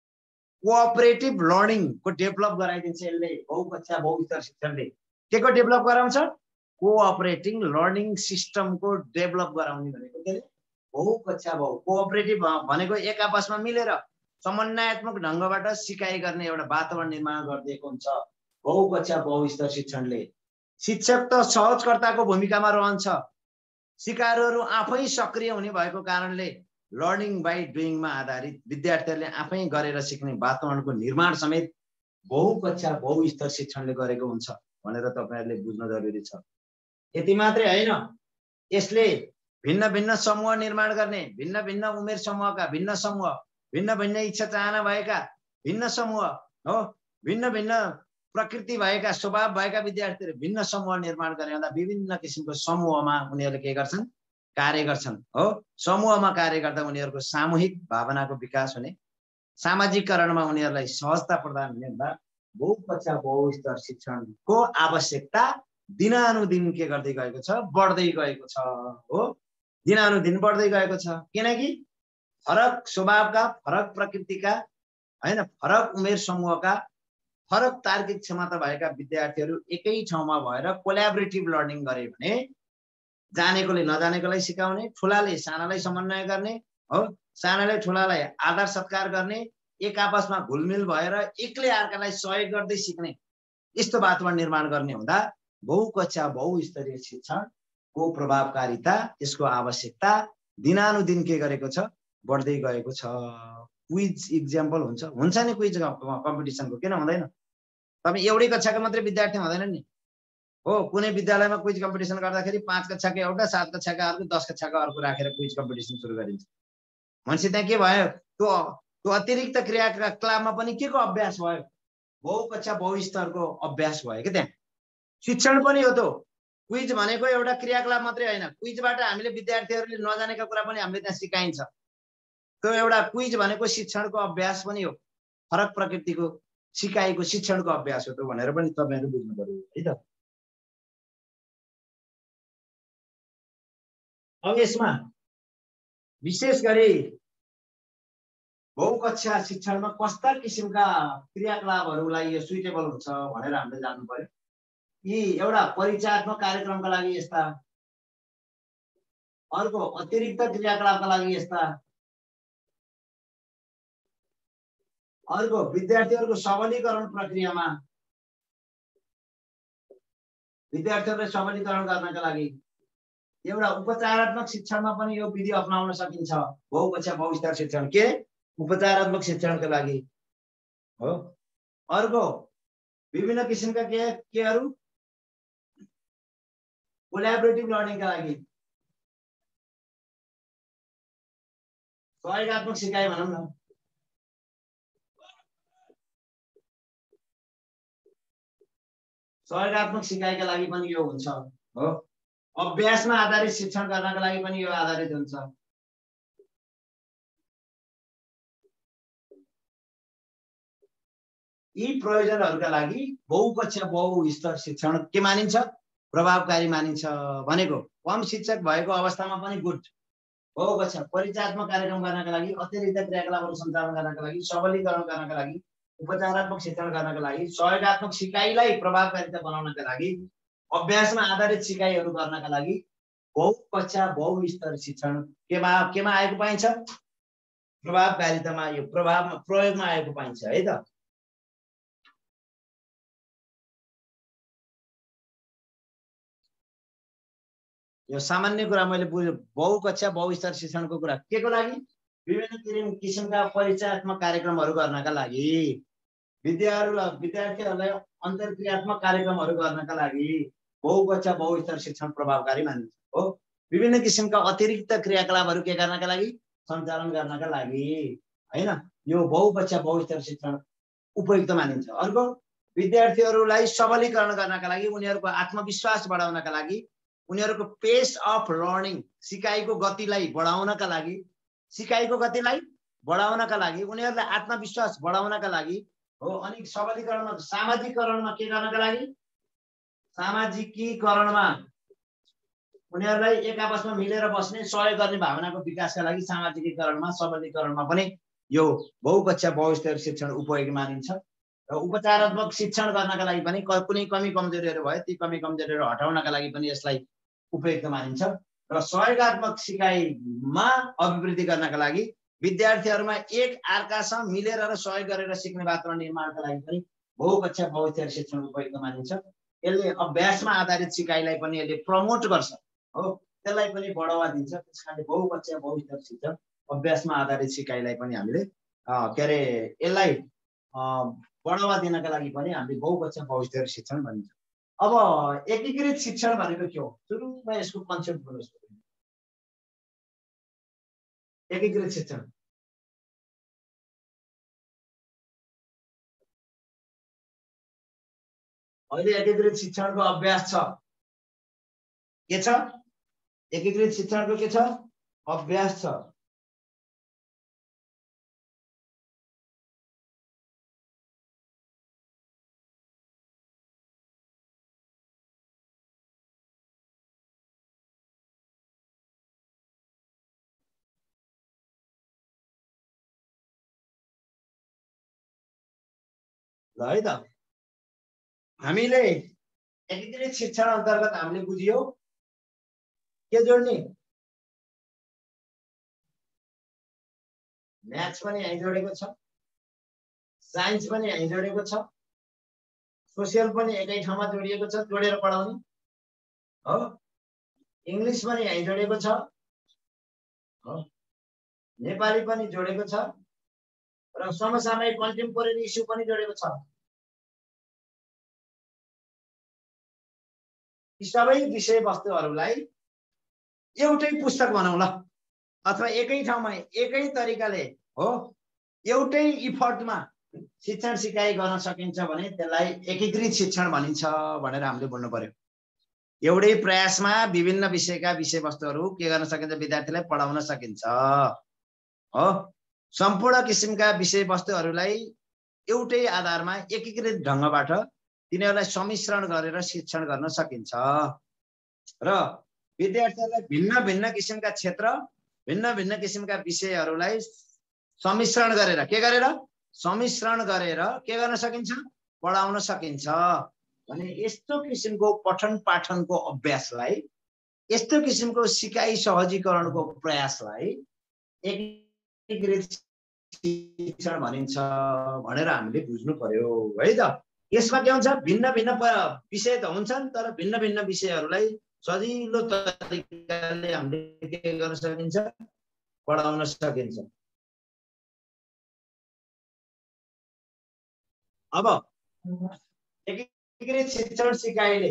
कोअपरेटिभ लर्निङ को डेभलप गराइदिन्छ यसले। बहुकक्षा बहुस्तर शिक्षणले के को डेभलप गराउँछ, कोअपरेटिङ लर्निङ सिस्टमको डेभलप गराउने भनेको के, बहुकक्षा कोअपरेटिभ भनेको एक आपसमा मिलेर समन्वयात्मक ढंगबाट सिकाइ गर्ने एउटा वातावरण निर्माण गरिदिएको हुन्छ बहुकक्षा बहुस्तर शिक्षणले। शिक्षक त सहजकर्ताको भूमिकामा रहन्छ, सिकारुहरू आफै सक्रिय हुने भएको कारणले लर्निङ बाइ डुइङमा आधारित विद्यार्थीहरूले आफै गरेर सिक्ने वातावरणको निर्माण समेत बहुकक्षा बहुस्तर शिक्षणले गरेको हुन्छ भनेर तपाईहरुले बुझ्न जरुरी छ। यति मात्रै हैन, यसले भिन्न भिन्न समूह निर्माण गर्ने, भिन्न भिन्न उमेर समूहका भिन्न समूह, भिन्न भिन्न इच्छा चाहना भएका भिन्न समूह हो, भिन्न भिन्न प्रकृति भएका स्वभाव भएका विद्यार्थीहरू भिन्न समूह निर्माण गर्ने हुँदा विभिन्न किसिमको समूहमा उनीहरूले के गर्छन्, कार्य गर्छन् हो। समूहमा कार्य गर्दा उनीहरूको सामूहिक भावनाको विकास हुने, सामाजिकरणमा उनीहरूलाई सहजता प्रदान हुने हुँदा बहुकक्षा बहुस्तर शिक्षणको आवश्यकता दिनानुदिन के गर्दै गएको छ, बढ्दै गएको छ हो। दिनानुदिन बढ्दै गएको छ किनकि फरक स्वभावका, फरक प्रकृतिका हैन, फरक उमेर समूहका, फरक तार्किक क्षमता भएका विद्यार्थीहरू एकै ठाउँमा भएर कोल्याबोरेटिभ लर्निङ गरे भने जानेकोले नजानेकोलाई सिकाउने, ठुलाले सानालाई समन्वय गर्ने हो, सानाले ठुलालाई आदर सत्कार गर्ने, एक आपसमा घुलमिल भएर एकले अर्कालाई सहयोग गर्दै सिक्ने यस्तो वातावरण निर्माण गर्ने हुँदा बहुकक्षा बहुस्तरीय शिक्षणको प्रभावकारिता, यसको आवश्यकता दिनानुदिन के गरेको छ, बढ्दै गएको छ। क्विज इक्जाम्पल हुन्छ नि क्विज कम्पिटिसनको, किन हुँदैन? तपाईँ एउटै कक्षाका मात्रै विद्यार्थी हुँदैन नि हो। कुनै विद्यालयमा क्विज कम्पिटिसन गर्दाखेरि 5 कक्षाका एउटा, 7 कक्षाका अर्को, 10 कक्षाका अर्को राखेर क्विज कम्पिटिसन सुरु गरिन्छ। भनेपछि त्यहाँ के भयो, त्यो अतिरिक्त क्रियाकलापमा पनि के को अभ्यास भयो, बहुकक्षा बहुस्तरको अभ्यास भयो के। त्यहाँ शिक्षण पनि हो त। क्विज भनेको एउटा क्रियाकलाप मात्रै होइन, क्विजबाट हामीले विद्यार्थीहरूले नजानेका कुरा पनि हामीले त्यहाँ सिकाइन्छ। त्यो एउटा क्विज भनेको शिक्षणको अभ्यास पनि हो, फरक प्रकृतिको सिकाएको शिक्षणको अभ्यास हो त भनेर पनि तपाईहरु बुझ्नु पर्यो है त। अब यसमा विशेष गरी बहुकक्षा शिक्षणमा कस्ता किसिमका क्रियाकलापहरूलाई यो सुइटेबल हुन्छ भनेर हामीले जान्नु पर्यो। यी एउटा परिचयात्मक कार्यक्रमका लागि यस्ता अर्को अतिरिक्त क्रियाकलापका लागि यस्ता अर्को विद्यार्थीहरूको सबलीकरण प्रक्रियामा विद्यार्थीहरूलाई सबलीकरण गर्नका लागि एउटा उपचारात्मक शिक्षणमा पनि यो विधि अपनाउन सकिन्छ। बहुकक्षा बहुस्तर शिक्षण के उपचारात्मक शिक्षणका लागि हो। अर्को विभिन्न किसिमका केहरू कोल्याबोरेटिभ लर्निङका लागि सहयोगात्मक सिकाइ भनौँ न। सहयोगात्मक सिकाइका लागि पनि यो हुन्छ हो। अभ्यासमा आधारित शिक्षण गर्नका लागि पनि यो आधारित हुन्छ। यी प्रयोजनहरूका लागि बहुकक्षा बहुस्तर शिक्षण के मानिन्छ? प्रभावकारी मानिन्छ। भनेको कम शिक्षक भएको अवस्थामा पनि गुड। बहुकक्षा परिचयात्मक कार्यक्रम गर्नका लागि, अतिरिक्त क्रियाकलापहरू सञ्चालन गर्नका लागि, सबलीकरण गर्नका लागि, उपचारात्मक शिक्षण गर्नका लागि, सहयोगात्मक सिकाइलाई प्रभावकारिता बनाउनका लागि, अभ्यासमा आधारित सिकाइहरू गर्नका लागि बहुकक्षा बहुस्तर शिक्षण केमा आएको पाइन्छ? प्रभावकारितामा, यो प्रयोगमा आएको पाइन्छ है त। यो सामान्य कुरा मैले बुझ्यो। बहुकक्षा बहुस्तर शिक्षणको कुरा के को लागि? विभिन्न किसिमका परिचयात्मक कार्यक्रमहरू गर्नका लागि, विद्यार्थीहरूलाई अन्तर्क्रियात्मक कार्यक्रमहरू गर्नका लागि बहुकक्षा बहुस्तर शिक्षण प्रभावकारी मानिन्छ हो। विभिन्न किसिमका अतिरिक्त क्रियाकलापहरू के गर्नका लागि? सञ्चालन गर्नका लागि हैन, यो बहुकक्षा बहुस्तर शिक्षण उपयुक्त मानिन्छ। अर्को विद्यार्थीहरूलाई सबलीकरण गर्नका लागि, उनीहरूको आत्मविश्वास बढाउनका लागि, उनीहरूको पेस अफ लर्निङ सिकाइको गतिलाई बढाउनका लागि, उनीहरूलाई आत्मविश्वास बढाउनका लागि हो। अनि सबलीकरणमा सामाजिकरणमा के गर्नका लागि? सामाजिकीकरणमा उनीहरूलाई एक आपसमा मिलेर बस्ने, सहयोग गर्ने भावनाको विकासका लागि सामाजिकीकरणमा सबलीकरणमा पनि यो बहुकक्षा बहुस्तर शिक्षण उपयोगी मानिन्छ। र उपचारात्मक शिक्षण गर्नका लागि पनि कुनै कमी कमजोरीहरू भयो ती कमी कमजोरीहरू हटाउनका लागि पनि यसलाई उपयुक्त मानिन्छ। र सहयोगात्मक सिकाइमा अभिवृद्धि गर्नका लागि विद्यार्थीहरूमा एक अर्कासँग मिलेर र सहयोग गरेर सिक्ने वातावरण निर्माणका लागि पनि बहुकक्षा बहुस्तर शिक्षण उपयुक्त मानिन्छ। यसले अभ्यासमा आधारित सिकाइलाई पनि यसले प्रमोट गर्छ हो, त्यसलाई पनि बढावा दिन्छ। त्यसकारणले बहुकक्षा बहुस्तर शिक्षण अभ्यासमा आधारित सिकाइलाई पनि हामीले यसलाई बढावा दिनका लागि पनि हामीले बहुकक्षा बहुस्तर शिक्षण भनिन्छ। अब एकीकृत शिक्षण भनेको के हो? सुरुमा यसको कन्सेप्ट बुझ्नुहोस्। एकीकृत शिक्षण अहिले एकीकृत शिक्षणको अभ्यास छ। के छ? एकीकृत शिक्षणको के छ? अभ्यास छ। ल है त, हामीले एकीकृत शिक्षण अन्तर्गत हामीले बुझियो के जोड्ने? म्याथ्स पनि यहीँ जोडेको छ, साइन्स पनि यहीँ जोडेको छ, सोसियल पनि एकै ठाउँमा जोडिएको छ, जोडेर पढाउने हो। इङ्ग्लिस पनि यहीँ जोडेको छ हो, नेपाली पनि जोडेको छ र समसामयिक कन्टेम्पोरेरी इस्यु पनि जोडेको छ। यी सबै विषयवस्तुहरूलाई एउटै पुस्तक भनौँ ल, अथवा एकै ठाउँमा एकै तरिकाले हो एउटै इफर्टमा शिक्षण सिकाइ गर्न सकिन्छ भने त्यसलाई एकीकृत शिक्षण भनिन्छ भनेर हामीले बोल्नु पर्यो। एउटै प्रयासमा विभिन्न विषयका विषयवस्तुहरू के गर्न सकिन्छ? विद्यार्थीलाई पढाउन सकिन्छ हो। सम्पूर्ण किसिमका विषयवस्तुहरूलाई एउटै आधारमा एकीकृत ढङ्गबाट तिनीहरूलाई सम्मिश्रण गरेर शिक्षण गर्न सकिन्छ र विद्यार्थीहरूलाई भिन्न भिन्न किसिमका क्षेत्र, भिन्न भिन्न किसिमका विषयहरूलाई सम्मिश्रण गरेर के गर्न सकिन्छ? पढाउन सकिन्छ। भने यस्तो किसिमको पठन पाठनको अभ्यासलाई यस्तो किसिमको सिकाइ सहजीकरणको प्रयासलाई एकीकृत शिक्षण भनिन्छ भनेर हामीले बुझ्नु पर्यो है त। यसमा के हुन्छ, भिन्न भिन्न विषय त हुन्छन्, तर भिन्न भिन्न विषयहरूलाई सजिलो तरिकाले हामीले के गर्न सकिन्छ, पढाउन सकिन्छ। अब एकीकृत शिक्षण सिकाइले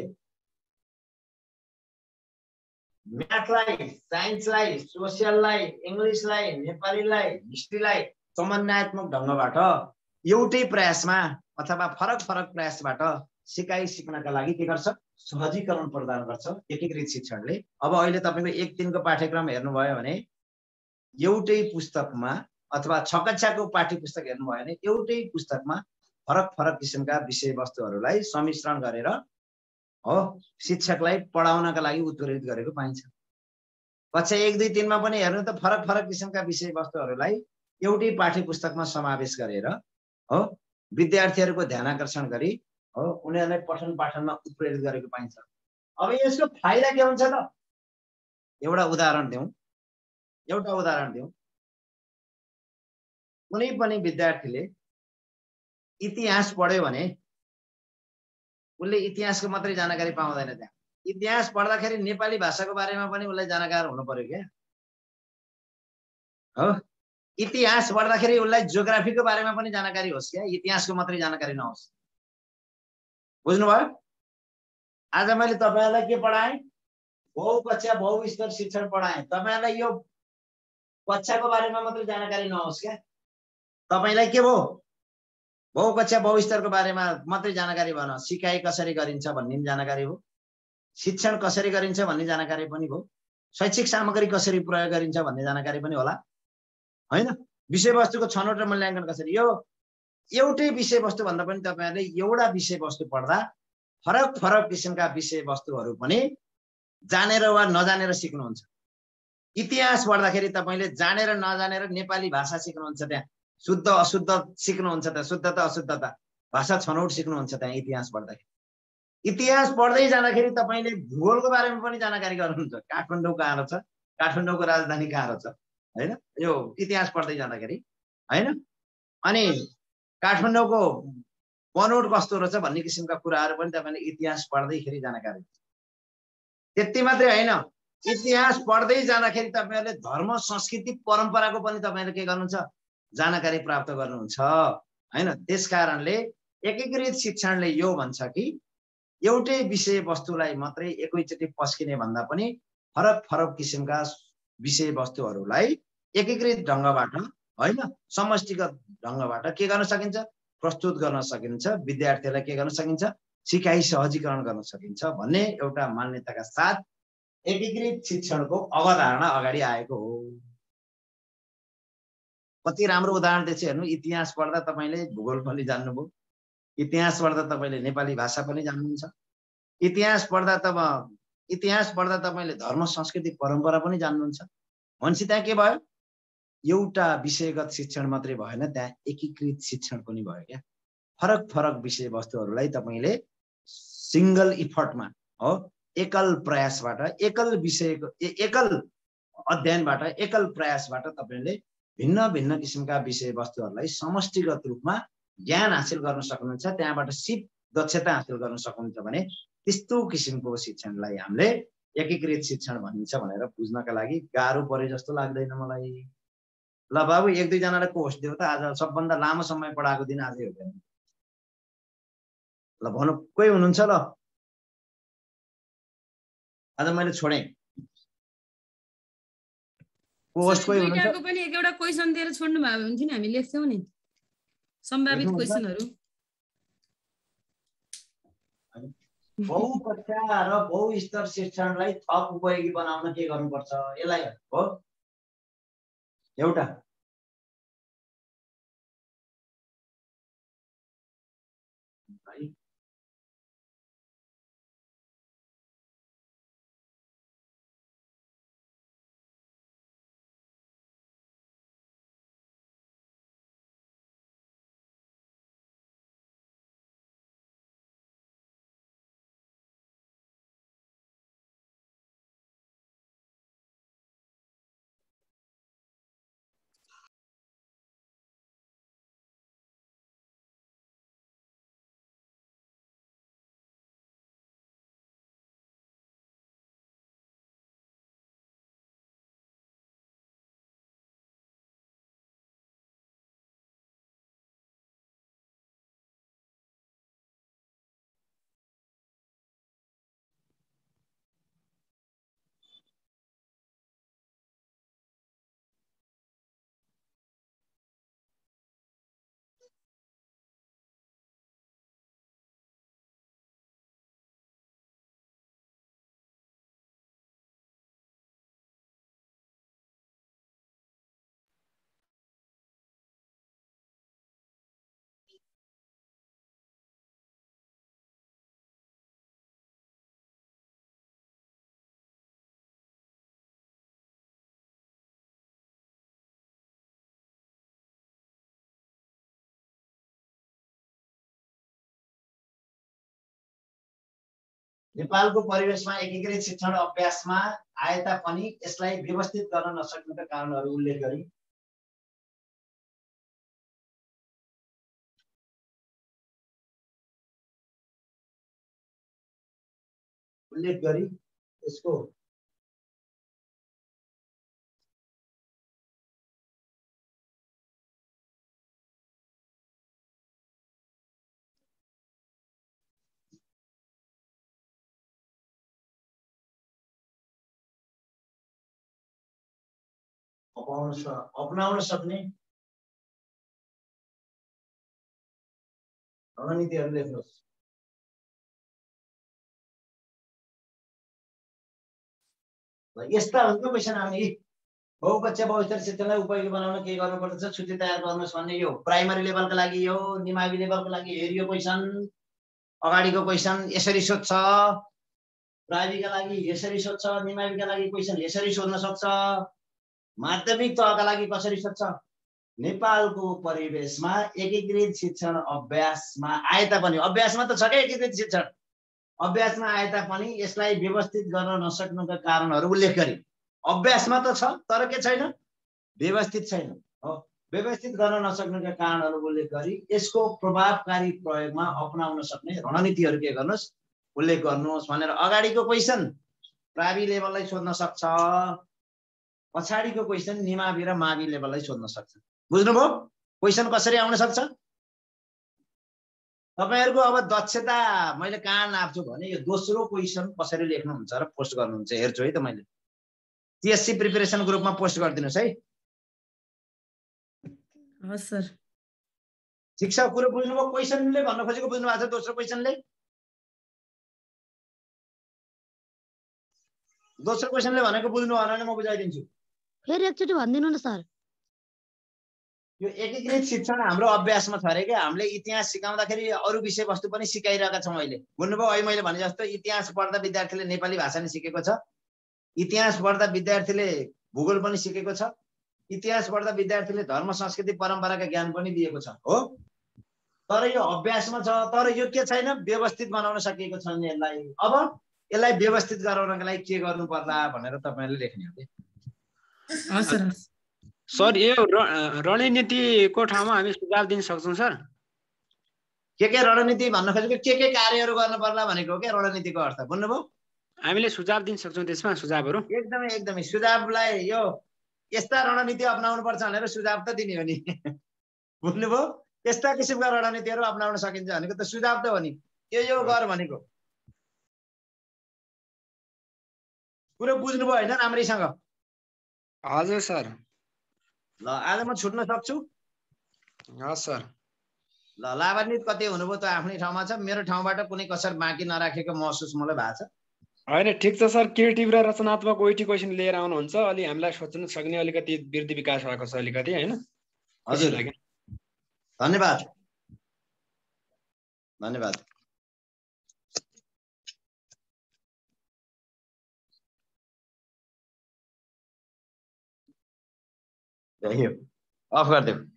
म्याथलाई, साइन्सलाई, सोसियललाई, इङ्ग्लिसलाई, नेपालीलाई, हिस्ट्रीलाई समन्वयात्मक ढङ्गबाट एउटै प्रयासमा अथवा फरक फरक प्रयासबाट सिकाइ सिक्नका लागि के गर्छ, सहजीकरण प्रदान गर्छ एकीकृत शिक्षणले। अब अहिले तपाईको 1 दिनको पाठ्यक्रम हेर्नुभयो भने एउटै पुस्तकमा अथवा 6 कक्षाको पाठ्य पुस्तक हेर्नुभयो भने एउटै पुस्तकमा फरक फरक किसिमका विषयवस्तुहरूलाई सम्मिश्रण गरेर हो शिक्षकलाई पढाउनका लागि उत्प्रेरित गरेको पाइन्छ। कक्षा 1, 2, 3 मा पनि हेर्नु त फरक फरक किसिमका विषयवस्तुहरूलाई एउटै पाठ्य पुस्तकमा समावेश गरेर हो विद्यार्थीहरूको ध्यानाकर्षण गरी हो उनीहरूलाई पठन पाठनमा उत्प्रेरित गरेको पाइन्छ। अब यसको फाइदा के हुन्छ त, एउटा उदाहरण दिउँ। कुनै पनि विद्यार्थीले इतिहास पढ्यो भने उसले इतिहासको मात्रै जानकारी पाउँदैन। त्यहाँ इतिहास पढ्दाखेरि नेपाली भाषाको बारेमा पनि उसलाई जानकार हुनु पर्यो क्या हो। इतिहास पढ्दाखेरि उसलाई जियोग्राफीको बारेमा पनि जानकारी होस् क्या, इतिहासको मात्रै जानकारी नहोस्। बुझ्नुभयो? आज मैले तपाईहरुलाई के पढाएँ, बहुकक्षा बहुस्तर शिक्षण पढाएँ। तपाईहरुलाई यो कक्षाको बारेमा मात्रै जानकारी नहोस् क्या, तपाईलाई के भयो, बहुकक्षा बहुस्तरको बारेमा मात्रै जानकारी भएन, सिकाइ कसरी गरिन्छ भन्ने जानकारी हो, शिक्षण कसरी गरिन्छ भन्ने जानकारी पनि भयो, शैक्षिक सामग्री कसरी प्रयोग गरिन्छ भन्ने जानकारी पनि होला हैन, विषयवस्तुको छनौट र मूल्याङ्कन कसरी। यो एउटै विषयवस्तु भन्दा पनि तपाईहरुले एउटा विषयवस्तु पढ्दा फरक फरक किसिमका विषयवस्तुहरू पनि जानेर वा नजानेर सिक्नुहुन्छ। इतिहास पढ्दाखेरि तपाईले जानेर नजानेर नेपाली भाषा सिक्नुहुन्छ, त्यहाँ शुद्ध अशुद्ध सिक्नुहुन्छ, त्यहाँ शुद्धता अशुद्धता भाषा छनौट सिक्नुहुन्छ त्यहाँ इतिहास पढ्दाखेरि। इतिहास पढ्दै जाँदाखेरि तपाईले भूगोलको बारेमा पनि जानकारी गर्नुहुन्छ, काठमाडौँ कहाँ रहेछ, काठमाडौँको राजधानी कहाँ रहेछ हैन, यो इतिहास पढ्दै जाँदाखेरि हैन। अनि काठमाडौँको बनोट कस्तो रहेछ भन्ने किसिमका कुराहरू पनि तपाईले इतिहास पढ्दैखेरि जानकारी हुन्छ। त्यति मात्रै हैन, इतिहास पढ्दै जाँदाखेरि तपाईहरुले धर्म संस्कृति परम्पराको पनि तपाईले के गर्नुहुन्छ, जानकारी प्राप्त गर्नुहुन्छ हैन। त्यसकारणले एकीकृत शिक्षणले यो भन्छ कि एउटै विषयवस्तुलाई मात्रै एकैचोटि पस्किने भन्दा पनि फरक फरक किसिमका विषयवस्तुहरूलाई एकीकृत ढङ्गबाट हैन समष्टिगत ढङ्गबाट के गर्न सकिन्छ, प्रस्तुत गर्न सकिन्छ, विद्यार्थीलाई के गर्न सकिन्छ, सिकाइ सहजीकरण गर्न सकिन्छ भन्ने एउटा मान्यताका साथ एकीकृत शिक्षणको अवधारणा अगाडि आएको हो। कति राम्रो उदाहरण दिएछु हेर्नु, इतिहास पढ्दा तपाईले भूगोल पनि जान्नुभयो, इतिहास पढ्दा तपाईले नेपाली भाषा पनि जान्नुहुन्छ, इतिहास पढ्दा तपाईले धर्म संस्कृति परम्परा पनि जान्नुहुन्छ। भनेपछि त्यहाँ के भयो, एउटा विषयगत शिक्षण मात्रै भएन, त्यहाँ एकीकृत शिक्षण पनि भयो क्या। फरक फरक विषयवस्तुहरूलाई तपाईले सिंगल इफर्टमा हो एकल प्रयासबाट, एकल विषयको एकल अध्ययनबाट, एकल प्रयासबाट तपाईले भिन्न भिन्न किसिमका विषयवस्तुहरूलाई समष्टिगत रूपमा ज्ञान हासिल गर्न सक्नुहुन्छ, त्यहाँबाट सिप दक्षता हासिल गर्न सक्नुहुन्छ भने त्यस्तो किसिमको शिक्षणलाई हामीले एकीकृत शिक्षण भनिन्छ भनेर बुझ्नका लागि गाह्रो परे जस्तो लाग्दैन मलाई। ल बाबु, 1-2 जनालाई कोर्स दियो त, आज सबभन्दा लामो समय पढाएको दिन आजै हो क्या। ल भनौँ कोही हुनुहुन्छ? ल आज मैले छोडेँ कोर्स, कोही हुनुहुन्छ? दुईटाको पनि एक एउटा क्वेशन दिएर छोड्नु भयो भने हुन्थ्यो नि, हामी लेख्छौँ नि सम्भावित क्वेशनहरू। बहुकक्षा र बहुस्तर शिक्षणलाई थप उपयोगी बनाउन के गर्नुपर्छ, यसलाई हो एउटा नेपालको परिवेशमा एकीकृत शिक्षण अभ्यासमा आए तापनि यसलाई व्यवस्थित गर्न नसक्नुका कारणहरू उल्लेख गरी यसको अपनाउन सक्ने रणनीतिहरू लेख्नुहोस्। यस्ता हुन्छ क्वेसन आउने बहुपक्षीय बहुस्तरीय शिक्षणलाई उपयोगी बनाउन के गर्नुपर्दछ, सूची तयार गर्नुहोस् भन्ने। यो प्राइमरी लेभलको लागि, यो निमावि लेभलको लागि हेरियो क्वेसन। अगाडिको क्वेसन यसरी सोध्छ, प्राइमरीका लागि यसरी सोध्छ, निमाविका लागि क्वेसन यसरी सोध्न सक्छ, माध्यमिक तहका लागि कसरी सोध्छ। नेपालको परिवेशमा एकीकृत शिक्षण अभ्यासमा आए तापनि, अभ्यासमा त छ क्या एकीकृत शिक्षण, अभ्यासमा आए तापनि यसलाई व्यवस्थित गर्न नसक्नुका कारणहरू उल्लेख गरी। अभ्यासमा त छ तर के छैन, व्यवस्थित छैन। हो, व्यवस्थित गर्न नसक्नुका कारणहरू उल्लेख गरी यसको प्रभावकारी प्रयोगमा अपनाउन सक्ने रणनीतिहरू के गर्नुहोस्, उल्लेख गर्नुहोस् भनेर अगाडिको क्वेसन प्रावि लेभललाई सोध्न सक्छ, पछाडिको क्वेसन निमावि र मावि लेभललाई सोध्न सक्छ। बुझ्नुभयो क्वेसन कसरी आउन सक्छ? तपाईहरुको अब दक्षता मैले कहाँ नाप्छु भने यो दोस्रो क्वेसन कसरी लेख्नुहुन्छ र पोस्ट गर्नुहुन्छ हेर्छु है त। मैले टीएससी प्रिपरेसन ग्रुपमा पोस्ट गरिदिनुस् है। हस् सर। ठिक छ, कुरो बुझ्नुभयो? क्वेसनले भन्न खोजेको बुझ्नु भएको छ? दोस्रो क्वेसनले भनेको बुझ्नु भएन भने म बुझाइदिन्छु। फेरि एकचोटि भनिदिनु न सर। यो एकीकृत शिक्षण हाम्रो अभ्यासमा छ अरे क्या। हामीले इतिहास सिकाउँदाखेरि अरू विषयवस्तु पनि सिकाइरहेका छौँ अहिले। बुझ्नुभयो? अहिले मैले भने जस्तो इतिहास पढ्दा विद्यार्थीले नेपाली भाषा नि सिकेको छ, इतिहास पढ्दा विद्यार्थीले भूगोल पनि सिकेको छ, इतिहास पढ्दा विद्यार्थीले धर्म संस्कृति परम्पराका ज्ञान पनि दिएको छ। हो, तर यो अभ्यासमा छ, तर यो के छैन, व्यवस्थित बनाउन सकिएको छैन यसलाई। अब यसलाई व्यवस्थित गराउनका लागि के गर्नु पर्ला भनेर तपाईहरुले लेख्ने हो के। सर यो रणनीतिको ठाउँमा हामी सुझाव दिन सक्छौं सर? के रणनीति भन्न खोजेको के कार्यहरू गर्न पर्ला भनेको हो के रणनीतिको अर्थ। बुझ्नुभयो? हामीले सुझाव दिन सक्छौं त्यसमा सुझावहरू। एकदमै सुझावलाई यो यस्ता रणनीति अपनाउनु पर्छ भनेर सुझाव त दिने हो नि। बुझ्नुभयो? यस्ता किसिमका रणनीतिहरू अपनाउन सकिन्छ भनेको त सुझाव त हो नि। यो गर भनेको कुरो बुझ्नुभयो हैन राम्रैसँग? हजुर सर। ल आज म छुट्न सक्छु? हस् सर। ल लाभान्वित कति हुनुभयो त आफ्नै ठाउँमा छ। मेरो ठाउँबाट कुनै कसर बाँकी नराखेको महसुस मलाई भएको छ। हैन ठिक छ सर। क्रिएटिभ र रचनात्मक ओइटी क्वेसन लिएर आउनुहुन्छ। अलि हामीलाई सोच्न सक्ने अलिकति वृद्धि विकास भएको छ अलिकति हैन? हजुर धन्यवाद। धन्यवाद। अफ गरिदेऊ।